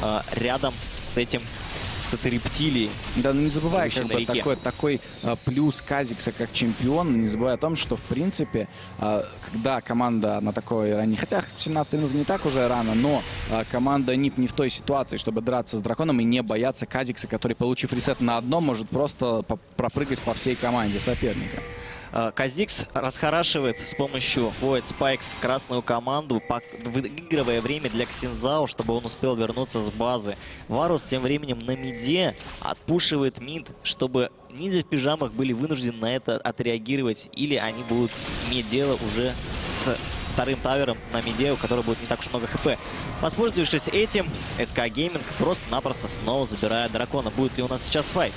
рядом с этим, с этой рептилией. Да, ну не забывай, как бы, такой плюс Казикса как чемпион. Не забывай о том, что, в принципе, когда команда на такой ранней... Хотя 17 минут не так уже рано, но команда НИП не в той ситуации, чтобы драться с драконом и не бояться Казикса, который, получив ресет на одном, может просто пропрыгать по всей команде соперника. Казикс расхорашивает с помощью Void Spikes красную команду, выигрывая время для Ксинзао, чтобы он успел вернуться с базы. Варус тем временем на миде отпушивает мид, чтобы ниндзя в пижамах были вынуждены на это отреагировать, или они будут иметь дело уже с вторым тавером на миде, у которого будет не так уж много хп. Воспользовавшись этим, СК Gaming просто-напросто снова забирает дракона. Будет ли у нас сейчас файт?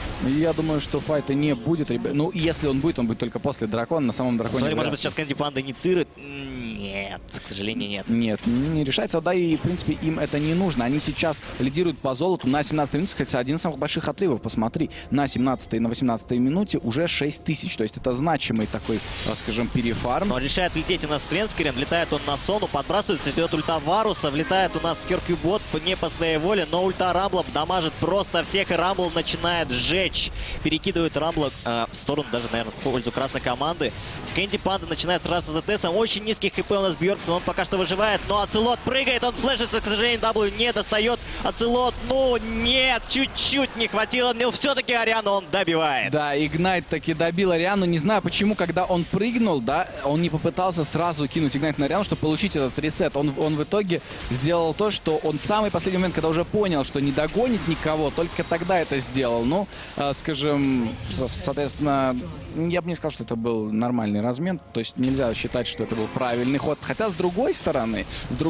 Я думаю, что файта не будет, ребят. Ну, если он будет только после дракона, на самом драконе. Смотри, может быть, сейчас Кэнди Панда инициирует? Нет, к сожалению, нет. Нет, не решается. Да, и, в принципе, им это не нужно. Они сейчас лидируют по золоту на 17-й минуте. Кстати, один из самых больших отрывов. Посмотри, на 17-й и на 18-й минуте уже 6000. То есть это значимый такой, скажем, перефарм. Но решает влететь у нас Свенскерен. Влетает он на Сону, подбрасывается, идет ульта Варуса. Влетает у нас Киркюбот не по своей воле, но ульта Рамбла дамажит просто всех. И Рамбл начинает сжечь. Перекидывает Рамбла в сторону, даже, наверное, в пользу красной команды. Кэнди Панда начинает сражаться за Тессом. Очень низкий хп у нас Бьорксон, он пока что выживает. Но Ацелот прыгает, он флешится, к сожалению, W не достает. Ацелот, ну нет, чуть-чуть не хватило. Но все-таки Ариану он добивает. Да, Игнайт таки добил Ариану. Не знаю, почему, когда он прыгнул, да, он не попытался сразу кинуть Игнайт на Ариану, чтобы получить этот ресет. Он в итоге сделал то, что он в самый последний момент, когда уже понял, что не догонит никого, только тогда это сделал. Ну, скажем, соответственно, я бы не сказал, что это был нормальный размен. То есть нельзя считать, что это был правильный ход. Хотя, с другой стороны,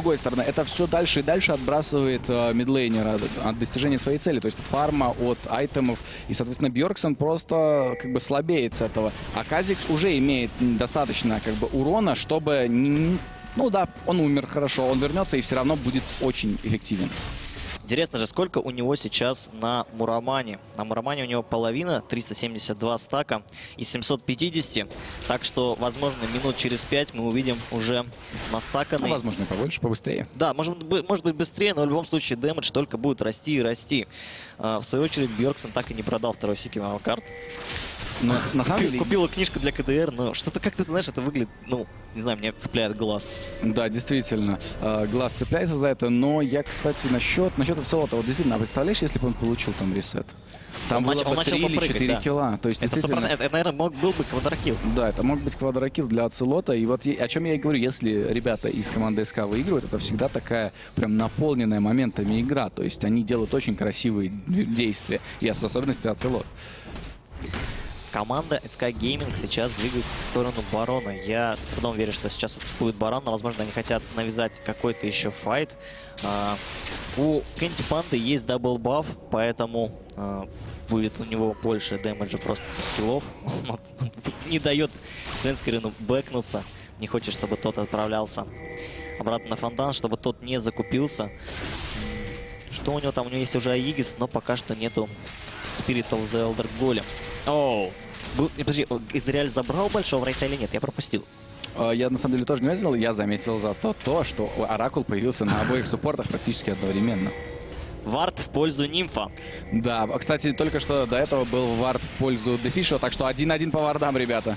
это все дальше и дальше отбрасывает мидлейнера от достижения своей цели. То есть фарма от айтемов. И, соответственно, Бьорксон просто как бы слабеет с этого. А Казикс уже имеет достаточно как бы урона, чтобы... Ну да, он умер, хорошо, он вернется и все равно будет очень эффективен. Интересно же, сколько у него сейчас на Мурамане. На Мурамане у него половина, 372 стака из 750. Так что, возможно, минут через 5 мы увидим уже настаканный. Ну, возможно, побольше, побыстрее. Да, может быть быстрее, но в любом случае дэмэдж только будет расти и расти. В свою очередь, Бьорксон так и не продал второй Сикер Амгвард. Но на самом деле... Купила книжку для КДР, но что-то как-то, знаешь, это выглядит, ну, не знаю, меня цепляет глаз. Да, действительно, глаз цепляется за это, но я, кстати, насчет Ацелота, вот действительно, представляешь, если бы он получил там ресет? Там было бы 3 или 4 килла. То есть, это, наверное, был бы квадрокилл. Да, это мог быть квадрокилл для Ацелота. И вот о чем я и говорю, если ребята из команды СК выигрывают, это всегда такая прям наполненная моментами игра. То есть они делают очень красивые действия. И в особенности Ацелот. Команда SK Gaming сейчас двигается в сторону барона. Я с трудом верю, что сейчас это будет барон, но, возможно, они хотят навязать какой-то еще файт. У Кэнди Панды есть дабл баф, поэтому будет у него больше дэмэджа просто со скиллов. Он не дает Свенскерину бэкнуться, не хочет, чтобы тот отправлялся обратно на фонтан, чтобы тот не закупился. Что у него там? У него есть уже Аигис, но пока что нету Spirit of the Elder Golem. Оу! Подожди, Израиль забрал большого рейта или нет? Я пропустил. Я на самом деле тоже не заметил, я заметил зато то, что Оракул появился на обоих суппортах практически одновременно. Вард в пользу Нимфа. Да, кстати, только что до этого был вард в пользу Дефиша, так что 1-1 по вардам, ребята.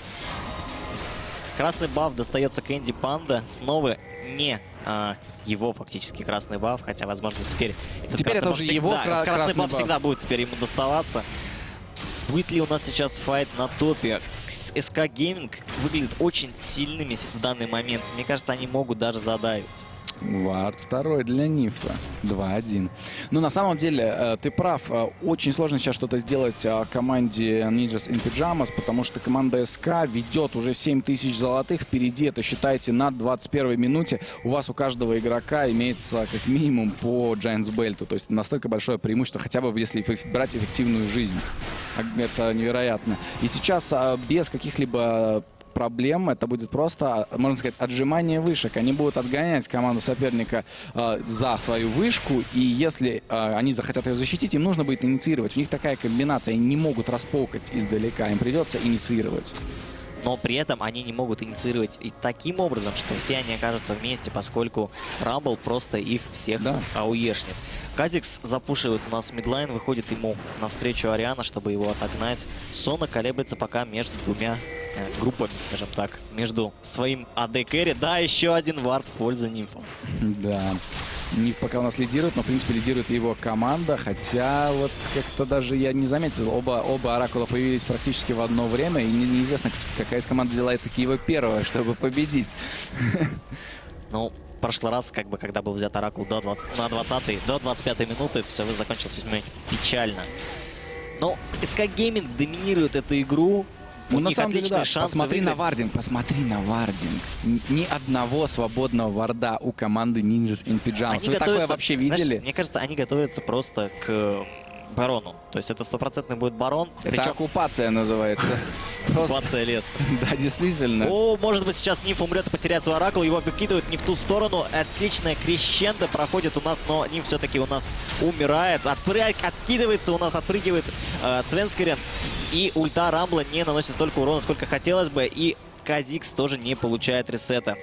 Красный баф достается Кэнди Панда. Снова не его фактически красный баф, хотя, возможно, теперь это уже его красный баф баф. всегда будет теперь ему доставаться. Будет ли у нас сейчас файт на топе? SK Gaming выглядит очень сильными в данный момент. Мне кажется, они могут даже задавить. Вард второй для Нифа. 2-1. Ну, на самом деле, ты прав. Очень сложно сейчас что-то сделать команде Ninjas in Pyjamas, потому что команда СК ведет уже 7000 золотых впереди. Это, считайте, на 21 минуте. У вас у каждого игрока имеется как минимум по Giants Belt. То есть настолько большое преимущество, хотя бы если брать эффективную жизнь. Это невероятно. И сейчас без каких-либо проблем это будет просто, можно сказать, отжимание вышек. Они будут отгонять команду соперника за свою вышку, и если они захотят ее защитить, им нужно будет инициировать. У них такая комбинация, они не могут распокать издалека, им придется инициировать. Но при этом они не могут инициировать и таким образом, что все они окажутся вместе, поскольку Рамбл просто их всех ауешнит. Казикс запушивает у нас мидлайн, выходит ему навстречу Ариана, чтобы его отогнать. Сона колеблется пока между двумя группами, скажем так, между своим АД Кэрри. Да, еще один вард в пользу Нимфа. Да. Ниф пока у нас лидирует, но, в принципе, лидирует его команда, хотя вот как-то даже я не заметил, оба Оракула появились практически в одно время, и неизвестно, какая из команд взяла это Киева первая, чтобы победить. Ну, в прошлый раз, как бы, когда был взят Оракул до 25-й минуты, все закончилось весьма печально. Но SK Gaming доминирует эту игру. Ну, У на них самом деле, отличные да. шансы Посмотри выиграть. на вардинг. Ни одного свободного варда у команды Ninjas in Pyjamas. Вы такое вообще видели? Знаешь, мне кажется, они готовятся просто к барону. То есть это стопроцентный будет барон. Это оккупация называется. Оккупация леса. Да, действительно. О, может быть, сейчас Нимф умрет и потеряет свой Оракул. Его выкидывают не в ту сторону. Отличная крещендо проходит у нас, но Нимф все-таки у нас умирает. Откидывается у нас, отпрыгивает Свенскерин. И ульта Рамбла не наносит столько урона, сколько хотелось бы. И Казикс тоже не получает ресета.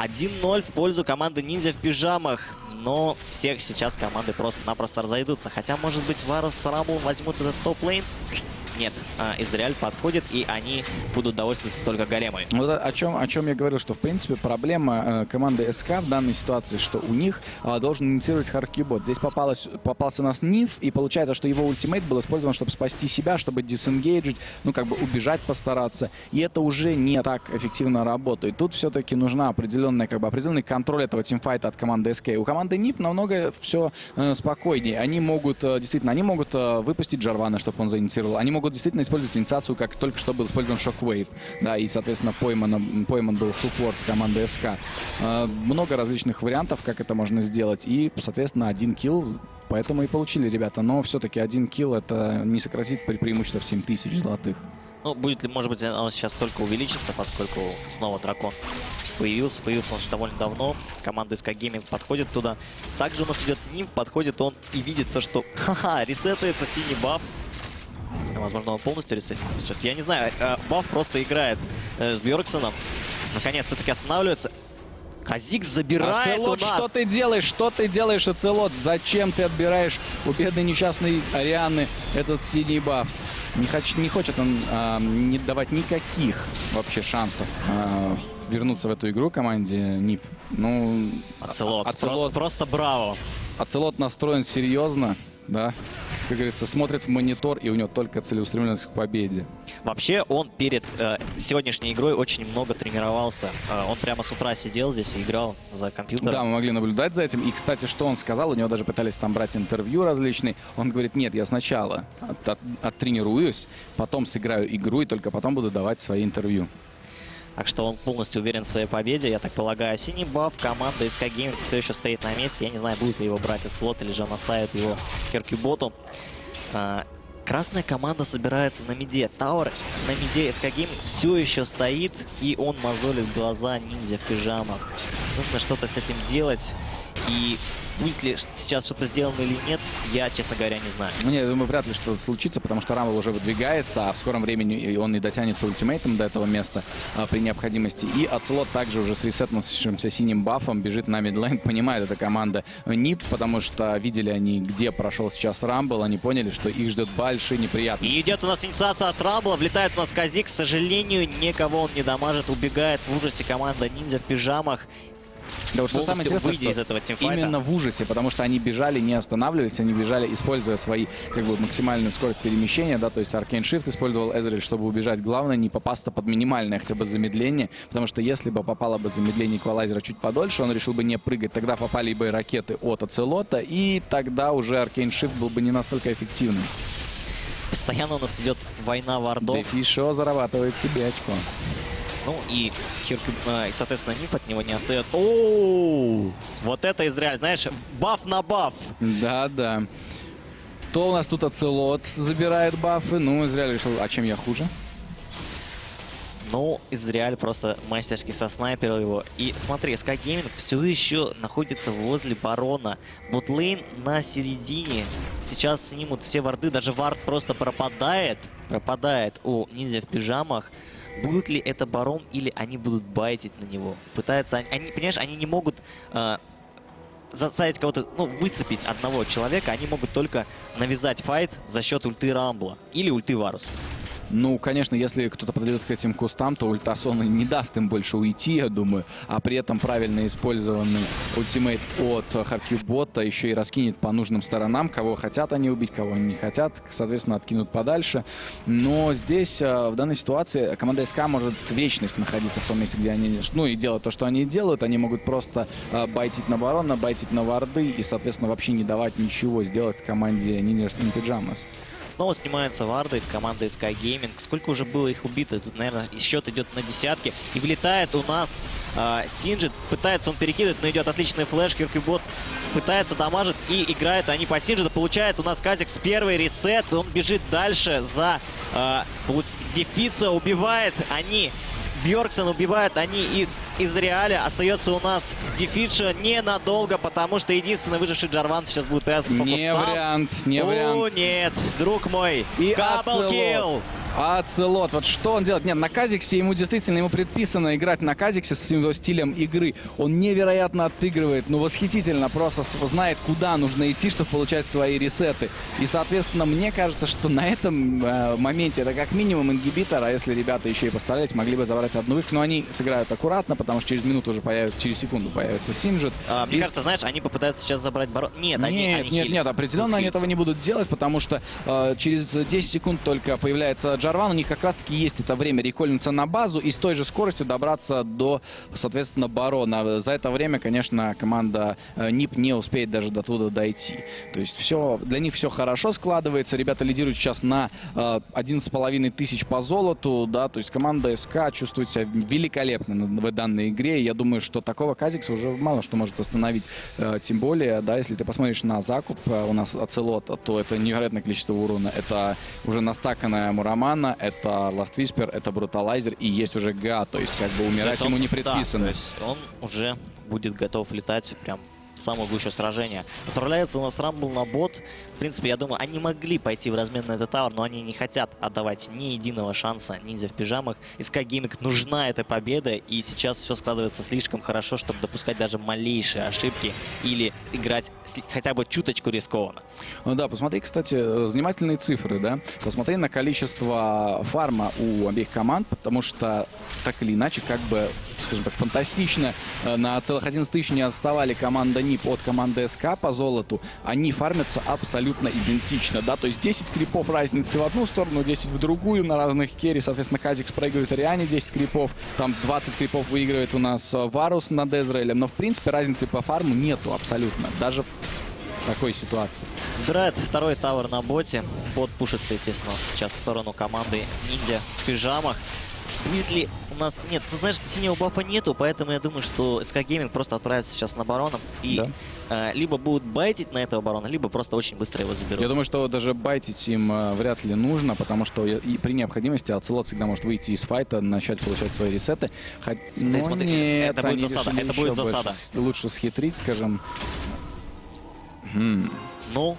1-0 в пользу команды Ниндзя в пижамах. Но всех сейчас команды просто-напросто разойдутся. Хотя, может быть, Варус с Рамблом возьмут этот топ-лейн. Нет, Израиль подходит, и они будут довольствоваться только големой. Вот о чем я говорил, что, в принципе, проблема команды СК в данной ситуации, что у них должен инициировать Харкибот. Здесь попался у нас Ниф, и получается, что его ультимейт был использован, чтобы спасти себя, чтобы дисенгейджить, ну, как бы убежать, постараться. И это уже не так эффективно работает. Тут все-таки нужна определенный контроль этого тимфайта от команды СК. У команды НИП намного все спокойнее. Они могут, действительно, выпустить Джарвана, чтобы он заинициировал. Они могут действительно использовать инициацию, как только что был использован Shockwave. Да, и, соответственно, пойман был суппорт команды СК. Много различных вариантов, как это можно сделать. И, соответственно, 1 килл, поэтому и получили ребята. Но все-таки 1 килл это не сократит преимущество в 7000 золотых. Ну, будет ли, может быть, оно сейчас только увеличится, поскольку снова дракон появился он уже довольно давно. Команда SK Gaming подходит туда. Также у нас идет Нимф, подходит он и видит то, что ха-ха, ресетается синий баф. Возможно, он полностью ресетится сейчас. Я не знаю, баф просто играет с Бьорксоном. Наконец, все-таки останавливается. Казикс забирает Ацелот, у нас. что ты делаешь? Что ты делаешь, Ацелот? Зачем ты отбираешь у бедной несчастной Арианы этот синий баф? Не хочет он не давать никаких вообще шансов вернуться в эту игру команде НИП. Ацелот. Просто браво. Ацелот настроен серьезно, да. как говорится, смотрит в монитор, и у него только целеустремленность к победе. Вообще, он перед сегодняшней игрой очень много тренировался. Он прямо с утра сидел здесь и играл за компьютером. Да, мы могли наблюдать за этим. И, кстати, что он сказал, у него даже пытались там брать интервью различные. Он говорит, нет, я сначала оттренируюсь, потом сыграю игру, и только потом буду давать свои интервью. Так что он полностью уверен в своей победе. Я так полагаю, синий баф, команда SK Gaming все еще стоит на месте. Я не знаю, будет ли его брать от слот, или же он оставит его Херкюботу. Красная команда собирается на миде. Тауэр на миде SK Gaming все еще стоит, и он мозолит глаза ниндзя в пижамах. Нужно что-то с этим делать. И будет ли сейчас что-то сделано или нет, я, честно говоря, не знаю. Ну, нет, я думаю, вряд ли что-то случится, потому что Рамбл уже выдвигается, а в скором времени он не дотянется ультимейтом до этого места при необходимости. И Оцелот также уже с ресетнувшимся синим бафом бежит на мидлейн. Понимает эта команда НИП, потому что видели они, где прошел сейчас Рамбл, они поняли, что их ждет большие неприятности. И идет у нас инициация от Рамбла, влетает у нас Казик, к сожалению, никого он не дамажит, убегает в ужасе команда ниндзя в пижамах. Да, вот что самое интересное, выйдя из этого тимфайта. Именно в ужасе, потому что они бежали, не останавливались, они бежали, используя свои, как бы, максимальную скорость перемещения, да, то есть Arcane Shift использовал Эзрель, чтобы убежать. Главное не попасться под минимальное хотя бы замедление, потому что если бы попало бы замедление эквалайзера чуть подольше, он решил бы не прыгать, тогда попали бы ракеты от Оцелота, и тогда уже Arcane Shift был бы не настолько эффективным. Постоянно у нас идет война вардов. Дефишо зарабатывает себе очко. Ну и соответственно, нип от него не остается. Оу! Вот это Израиль, знаешь, баф на баф. Да-да. То у нас тут Оцелот забирает бафы. Ну, Израиль решил, а чем я хуже? Ну, Израиль просто мастерски соснайперил его. И смотри, SK Gaming все еще находится возле барона. Ботлейн на середине. Сейчас снимут все варды. Даже вард просто пропадает. Пропадает у ниндзя в пижамах. Будут ли это барон, или они будут байтить на него? Пытаются они, понимаешь, они не могут заставить кого-то, ну, выцепить одного человека. Они могут только навязать файт за счет ульты Рамбла или ульты Варуса. Ну, конечно, если кто-то подойдет к этим кустам, то ультасон не даст им больше уйти, я думаю. А при этом правильно использованный ультимейт от Херкюбота еще и раскинет по нужным сторонам. Кого хотят они убить, кого они не хотят, соответственно, откинут подальше. Но здесь, в данной ситуации, команда СК может вечность находиться в том месте, где они, ну, и делать то, что они делают. Они могут просто байтить на барона, байтить на варды и, соответственно, вообще не давать ничего сделать команде Ninjas in Pyjamas. Снова снимаются варды команды SK Gaming. Сколько уже было их убито? Тут, наверное, счет идет на десятки. И влетает у нас Синджит. Пытается он перекидывать, но идет отличный флеш. Херкюбот пытается дамажить и играют они по Синджиту. Получает у нас Казикс первый ресет. Он бежит дальше за Дефица. Убивает они. Бьорксен убивают они из Реаля. Остается у нас Дефиша ненадолго, потому что единственный выживший Джарван сейчас будет прятаться по кустам. Не вариант, не вариант. О, нет, друг мой. И Даблкилл. Оцелот, вот что он делает? Нет, на Казиксе ему действительно предписано играть на Казиксе с его стилем игры. Он невероятно отыгрывает, ну восхитительно, просто знает, куда нужно идти, чтобы получать свои ресеты. И, соответственно, мне кажется, что на этом моменте это как минимум ингибитор, а если ребята еще и постарались, могли бы забрать одну вышку, но они сыграют аккуратно, потому что через минуту уже появится, через секунду появится Синджит. Мне кажется, знаешь, они попытаются сейчас забрать барон. Нет, нет, определенно они этого не будут делать, потому что через 10 секунд только появляется Джарван, у них как раз-таки есть это время рекольнуться на базу и с той же скоростью добраться до, соответственно, барона. За это время, конечно, команда НИП не успеет даже до туда дойти. То есть все, для них все хорошо складывается. Ребята лидируют сейчас на 11 500 по золоту, да, то есть команда СК чувствует себя великолепно в данной игре. Я думаю, что такого Казикса уже мало что может остановить. Тем более, да, если ты посмотришь на закуп у нас Оцелота, то это невероятное количество урона. Это уже настаканная Мурамана, это Last Whisper, это Бруталайзер и есть уже ГА, то есть как бы умирать ему не предписано. Да, то есть он уже будет готов летать прям в самую гущу сражения. Отправляется у нас Рамбл на бот. В принципе, я думаю, они могли пойти в размен на этот тауэр, но они не хотят отдавать ни единого шанса ниндзя в пижамах. SK Gaming нужна эта победа, и сейчас все складывается слишком хорошо, чтобы допускать даже малейшие ошибки или играть хотя бы чуточку рискованно. Ну да, посмотри, кстати, занимательные цифры, да. Посмотри на количество фарма у обеих команд, потому что так или иначе, как бы, скажем так, фантастично на целых 11 тысяч не отставали команда они от команды СК по золоту, они фармятся абсолютно идентично, да, то есть 10 крипов разницы в одну сторону, 10 в другую на разных керри, соответственно, Казикс проигрывает Ариане 10 крипов, там 20 крипов выигрывает у нас Варус над Эзраилем, но в принципе разницы по фарму нету абсолютно, даже в такой ситуации. Забирает второй тавер на боте, бот пушится, естественно, сейчас в сторону команды Ниндзя в пижамах. Будет ли у нас... Нет, ты знаешь, синего бафа нету, поэтому я думаю, что СК Gaming просто отправится сейчас на барона и либо будут байтить на этого барона, либо просто очень быстро его заберут. Я думаю, что даже байтить им вряд ли нужно, потому что и при необходимости Ацелот всегда может выйти из файта, начать получать свои ресеты. Смотри, смотри, нет, это будет засада, это будет засада. Лучше схитрить, скажем. Ну,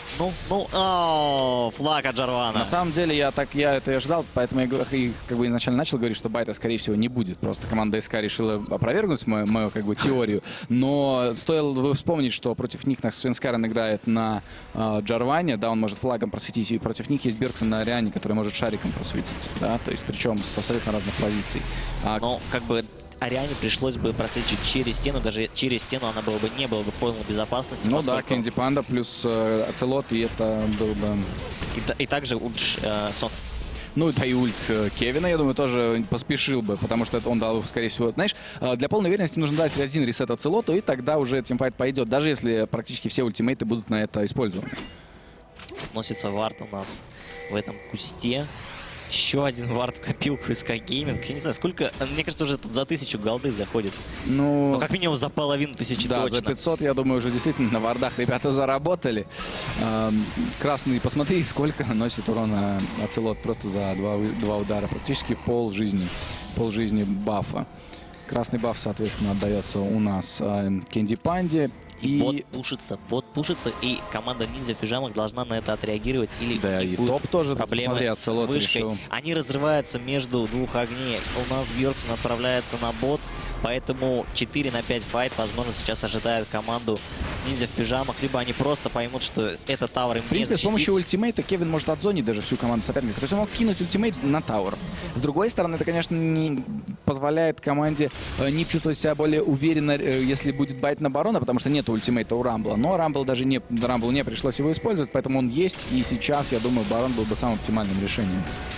флаг от Джарвана. На самом деле, я это и ожидал, поэтому я как бы изначально начал говорить, что байта, скорее всего, не будет. Просто команда СК решила опровергнуть мою как бы теорию. Но стоило бы вспомнить, что против них Свенскарен играет на Джарване, да, он может флагом просветить, и против них есть Бергсон на Ариане, который может шариком просветить, да, то есть причем с абсолютно разных позиций. Но как бы Ариане пришлось бы просвечить через стену, даже через стену она не было бы в полной безопасности. Ну да, Кэнди Панда плюс Ацелот, и это был бы... И также Сон. Ну, да и ульт Кевина, я думаю, тоже поспешил бы, потому что он дал, скорее всего, знаешь, для полной уверенности нужно дать один ресет Ацелоту, и тогда уже тимфайт пойдет, даже если практически все ультимейты будут на это использованы. Сносится вард у нас в этом кусте. Еще один вард в копилку СК Gaming. Я не знаю, сколько... Мне кажется, уже тут за 1000 голды заходит. Ну, как минимум за половину тысячи да, точно. За 500, я думаю, уже действительно на вардах ребята заработали. Красный, посмотри, сколько наносит урона Ацелот просто за два удара. Практически пол жизни бафа. Красный баф, соответственно, отдается у нас Кэнди Панде. И бот пушится, и команда Ниндзя в пижамах должна на это отреагировать. Или да, и топ тоже проблемы с вышкой. Решил. Они разрываются между двух огней. У нас Бьорксон отправляется на бот, поэтому 4 на 5 файт, возможно, сейчас ожидает команду Ниндзя в пижамах. Либо они просто поймут, что это тавер им не защитить. В принципе, с помощью ультимейта Кевин может отзонить даже всю команду соперника. То есть он мог кинуть ультимейт на тавер. С другой стороны, это, конечно, не позволяет команде не чувствовать себя более уверенно, если будет байт на барона, потому что нет ультимейта у Рамбла. Но Рамблу не пришлось его использовать, поэтому он есть. И сейчас, я думаю, барон был бы самым оптимальным решением.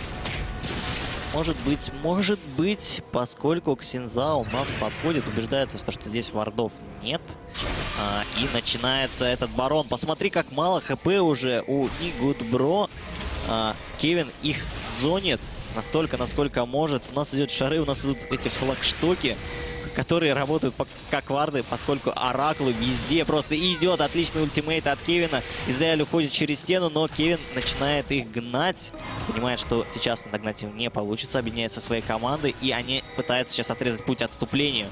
Может быть, поскольку Ксенза у нас подходит, убеждается, что здесь вардов нет. И начинается этот барон. Посмотри, как мало хп уже у Игудбро. Кевин их зонит настолько, насколько может. У нас идет шары, у нас идут эти флагштоки, которые работают как варды, поскольку Ораклу везде просто идет отличный ультимейт от Кевина. Израиль уходит через стену, но Кевин начинает их гнать. Понимает, что сейчас догнать его не получится, объединяется со своей командой, и они пытаются сейчас отрезать путь отступлению.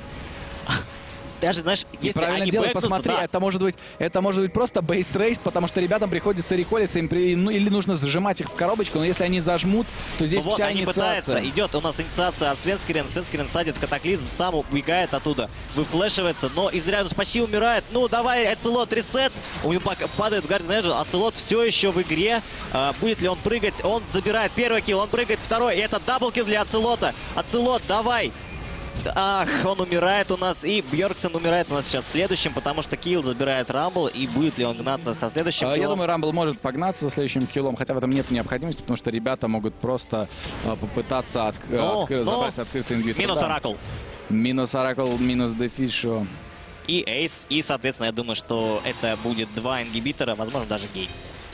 Даже, знаешь, если правильно делать, посмотри, да. это может быть просто бейс-рейс, потому что ребятам приходится реколиться, или нужно зажимать их в коробочку, но если они зажмут, то здесь вся они инициация. Пытаются, идет у нас инициация от Свенскирен, Свенскирен садит в катаклизм, сам убегает оттуда, выфлешивается, но Израиль почти умирает. Ну, давай, Ацелот, ресет, у него падает в Гарден Эджел, Ацелот все еще в игре, будет ли он прыгать, он забирает первый килл, он прыгает второй, и это даблкилл для Ацелота. Ацелот, давай! Ах, он умирает у нас, и Бьорксон умирает у нас сейчас следующим, потому что килл забирает Рамбл, и будет ли он гнаться со следующим киллом? Я думаю, Рамбл может погнаться со следующим киллом, хотя в этом нет необходимости, потому что ребята могут просто попытаться забрать открытый ингибитор. Минус Оракл. Минус Оракл, минус Дефишо. И Эйс, и, соответственно, я думаю, что это будет 2 ингибитора, возможно, даже гей.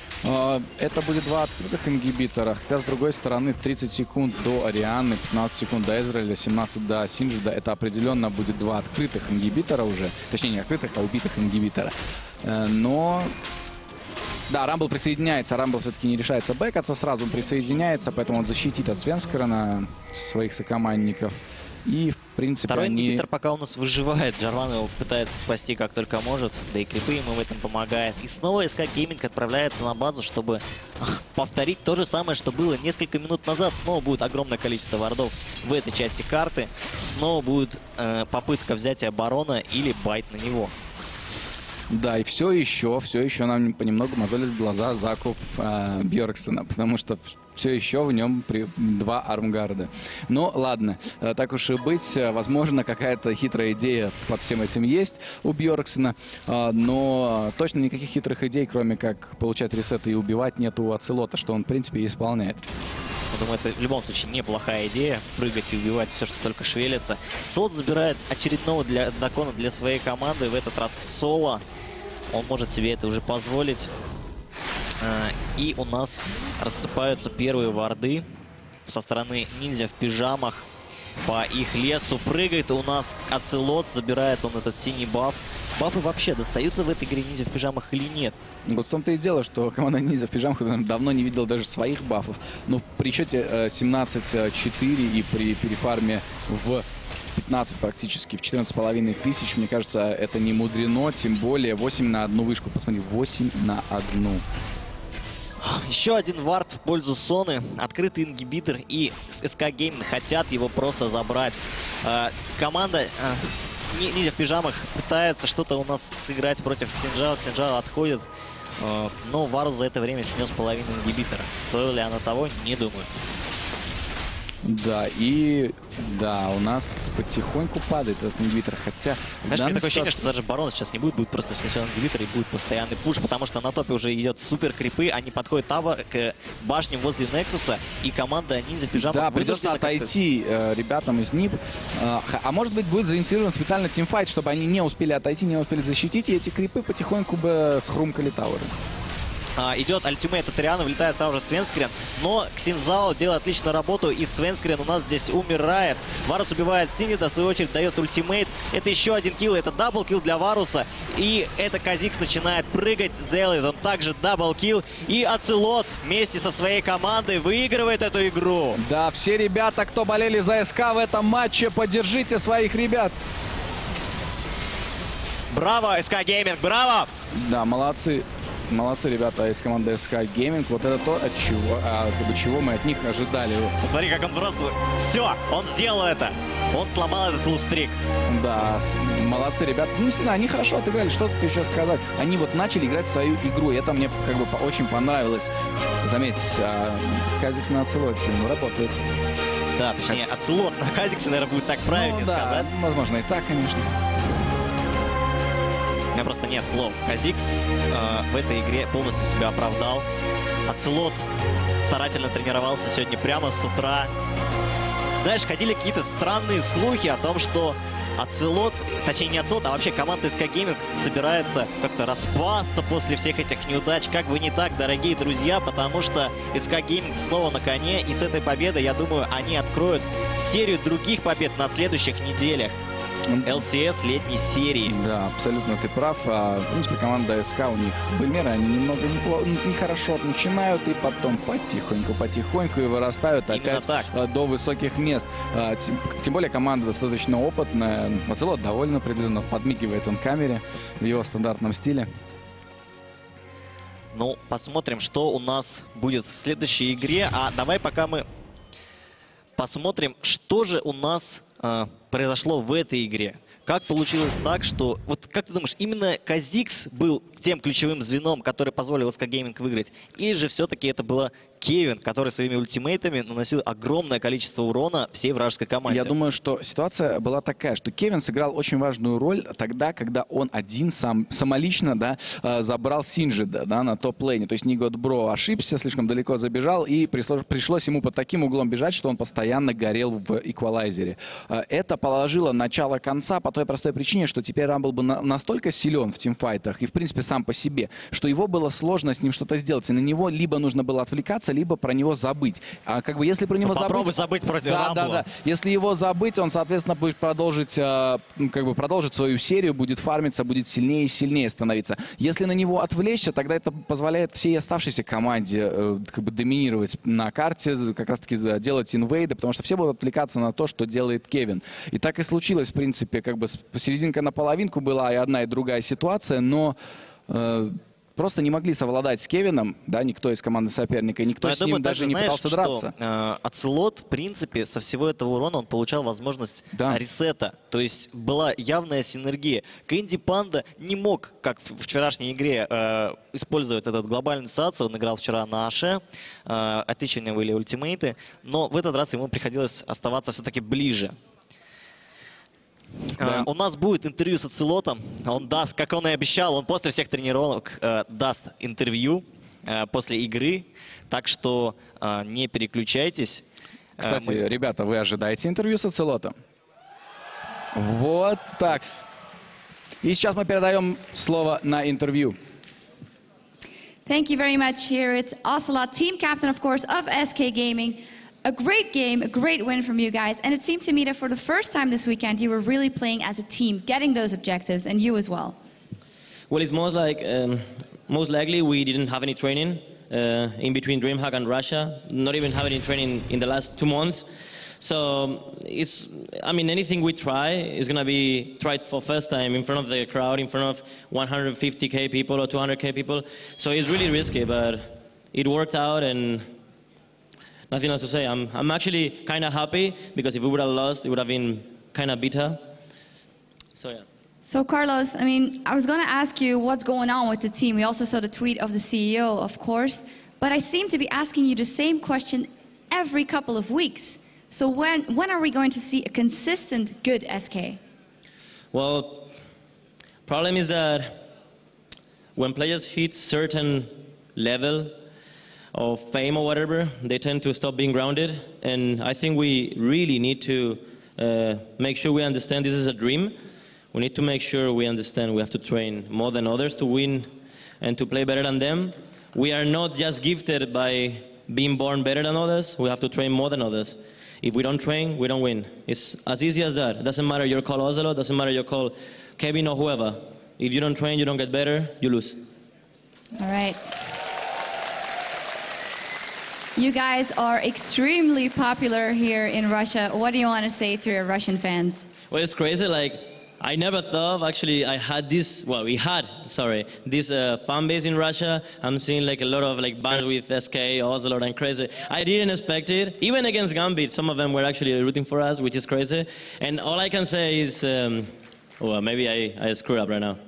Это будет 2 открытых ингибитора, хотя с другой стороны 30 секунд до Арианы, 15 секунд до Эзраиля, 17 до Синджида. Это определенно будет 2 открытых ингибитора уже, точнее не открытых, а убитых ингибитора. Но да, Рамбл присоединяется, Рамбл все-таки не решается бэкаться, сразу он присоединяется, поэтому он защитит от Свенскарена своих сокомандников. И, в принципе, второй ингибитор пока у нас выживает. Джарван его пытается спасти как только может. Да и крипы ему в этом помогает. И снова СК Gaming отправляется на базу, чтобы повторить то же самое, что было несколько минут назад. Снова будет огромное количество вардов в этой части карты. Снова будет попытка взятия барона или байт на него. Да, и все еще нам понемногу мозолит глаза закуп Бьорксена, потому что все еще в нем два армгарда. Ну, ладно, так уж и быть, возможно, какая-то хитрая идея под всем этим есть у Бьорксена, но точно никаких хитрых идей, кроме как получать ресеты и убивать, нет у Ацелота, что он, в принципе, и исполняет. Я думаю, это в любом случае неплохая идея, прыгать и убивать все, что только шевелится. Ацелот забирает очередного дракона для своей команды, в этот раз соло. Он может себе это уже позволить. И у нас рассыпаются первые варды со стороны ниндзя в пижамах. По их лесу прыгает у нас Ацелот, забирает он этот синий баф. Бафы вообще достаются в этой игре ниндзя в пижамах или нет? Вот в том-то и дело, что команда ниндзя в пижамах давно не видела даже своих бафов. Но при счете 17-4 и при перефарме в 15 практически, в 14,5 тысяч, мне кажется, это не мудрено, тем более 8 на одну вышку. Посмотри, 8 на одну. Еще один вард в пользу Соны. Открытый ингибитор, и СК Gaming хотят его просто забрать. Команда ниндзя в пижамах пытается что-то у нас сыграть против Ксинжао. Ксинжао отходит, но Варус за это время снес половину ингибитора. Стоило ли она того? Не думаю. Да, и да, у нас потихоньку падает этот ингибитор, хотя... Знаешь, мне такое ощущение, что даже барон сейчас не будет просто снесен ингибитор и будет постоянный пуш, потому что на топе уже идет супер крипы, они подходят к башне возле Нексуса, и команда ниндзя пижама... Да, придется отойти ребятам из НИП. А может быть, будет заинициирован специально тимфайт, чтобы они не успели отойти, не успели защитить, и эти крипы потихоньку бы схрумкали тауры. Идет ультимейт от Риана, вылетает там же Свенскрен, но Ксинзао делает отличную работу, и Свенскрен у нас здесь умирает. Варус убивает Синида, в свою очередь дает ультимейт. Это еще один килл, это даблкилл для Варуса, и это Казикс начинает прыгать, делает он также даблкилл, и Ацелот вместе со своей командой выигрывает эту игру. Да, все ребята, кто болели за СК в этом матче, поддержите своих ребят. Браво, СК Gaming, браво! Да, молодцы. Молодцы ребята из команды SK Gaming. Вот это то, от чего мы от них ожидали. Посмотри, как он взрослый. Все, он сделал это. Он сломал этот лустрик. Да, молодцы ребята. Ну, действительно, они хорошо отыграли. Что тут еще сказать? Они вот начали играть в свою игру. И это мне как бы очень понравилось. Заметьте, Казикс на Ацелоте работает. Да, точнее, Ацелот на Казиксе, наверное, будет так правильнее сказать. Возможно, и так, конечно. У меня просто нет слов. Казикс в этой игре полностью себя оправдал. Ацелот старательно тренировался сегодня прямо с утра. Знаешь, ходили какие-то странные слухи о том, что Ацелот, точнее не Ацелот, а вообще команда СК Gaming собирается как-то распасться после всех этих неудач. Как бы не так, дорогие друзья, потому что СК Gaming снова на коне. И с этой победой, я думаю, они откроют серию других побед на следующих неделях. ЛСС летней серии. Да, абсолютно ты прав. В принципе, команда СК, у них примеры, они немного нехорошо начинают и потом потихоньку и вырастают опять до высоких мест. Тем более команда достаточно опытная. Ацелот довольно определенно подмигивает он камере в его стандартном стиле. Ну, посмотрим, что у нас будет в следующей игре. А давай пока мы посмотрим, что же у нас произошло в этой игре. Как получилось так, что... Вот как ты думаешь, именно Казикс был тем ключевым звеном, который позволил СК Gaming выиграть? Или же все-таки это было Кевин, который своими ультимейтами наносил огромное количество урона всей вражеской команде? Я думаю, что ситуация была такая, что Кевин сыграл очень важную роль тогда, когда он один самолично забрал Синджида на топ-лейне. То есть Ниготбро ошибся, слишком далеко забежал, и пришлось ему под таким углом бежать, что он постоянно горел в эквалайзере. Это положило начало конца по той простой причине, что теперь Рамбл был настолько силен в тимфайтах и, в принципе, сам по себе, что его было сложно с ним что-то сделать. И на него либо нужно было отвлекаться, либо про него забыть. А как бы если про него попробуй забыть против Рамбла. Да. Если его забыть, он, соответственно, будет продолжить свою серию, будет фармиться, будет сильнее и сильнее становиться. Если на него отвлечься, тогда это позволяет всей оставшейся команде доминировать на карте, как раз-таки делать инвейды, потому что все будут отвлекаться на то, что делает Кевин. И так и случилось, в принципе, посерединка на половинку была и одна, и другая ситуация, но просто не могли совладать с Кевином, да, никто из команды соперника, и никто Но я с ним думаю, даже также, не знаешь, пытался драться. что Оцелот, в принципе, со всего этого урона он получал возможность Да. ресета. То есть была явная синергия. Кэнди Панда не мог, как в вчерашней игре, использовать эту глобальную ситуацию. Он играл вчера на Аше, отлично у него были ультимейты, но в этот раз ему приходилось оставаться все-таки ближе. Да. У нас будет интервью с Оцелотом. Он даст, как он и обещал, он после всех тренировок даст интервью после игры. Так что не переключайтесь. Кстати, ребята, вы ожидаете интервью с Оцелотом? Вот так. И сейчас мы передаем слово на интервью. Thank you very much. Here it's Ocelot, team captain, of course, of SK Gaming. A great game, a great win from you guys. And it seemed to me that for the first time this weekend, you were really playing as a team, getting those objectives, and you as well. Well, it's most like most likely we didn't have any training in between DreamHack and Russia. Not even have any training in the last 2 months. So it's, I mean, anything we try is gonna be tried for first time in front of the crowd, in front of 150K people or 200K people. So it's really risky, but it worked out, and nothing else to say. I'm actually kind of happy, because if we would have lost, it would have been kind of bitter. So yeah. So Carlos, I mean, I was going to ask you what's going on with the team. We also saw the tweet of the CEO, of course, but I seem to be asking you the same question every couple of weeks. So when are we going to see a consistent good SK? Well, problem is that when players hit certain level of fame or whatever, they tend to stop being grounded. And I think we really need to make sure we understand this is a dream. We need to make sure we understand we have to train more than others to win and to play better than them. We are not just gifted by being born better than others. We have to train more than others. If we don't train, we don't win. It's as easy as that. It doesn't matter you're called Ocelot, doesn't matter you're called Kevin or whoever. If you don't train, you don't get better, you lose. All right. You guys are extremely popular here in Russia. What do you want to say to your Russian fans? Well, it's crazy. Like, I never thought, actually, I had this, well, we had, sorry, this fan base in Russia. I'm seeing like a lot of like bands with SK, Ocelot, and crazy. I didn't expect it. Even against Gambit, some of them were actually rooting for us, which is crazy. And all I can say is, well, maybe I screwed up right now.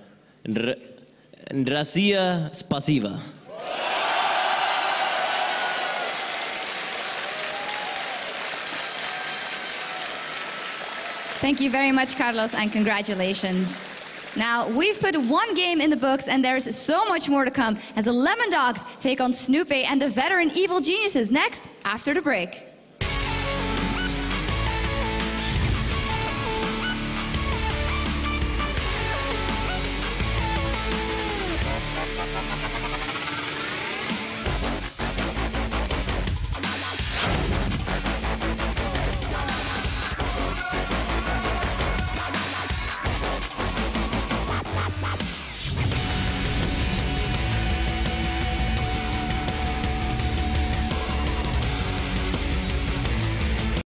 Россия спасибо. Thank you very much, Carlos, and congratulations. Now, we've put one game in the books, and there's so much more to come as the Lemon Dogs take on Snoopy and the veteran Evil Geniuses next, after the break.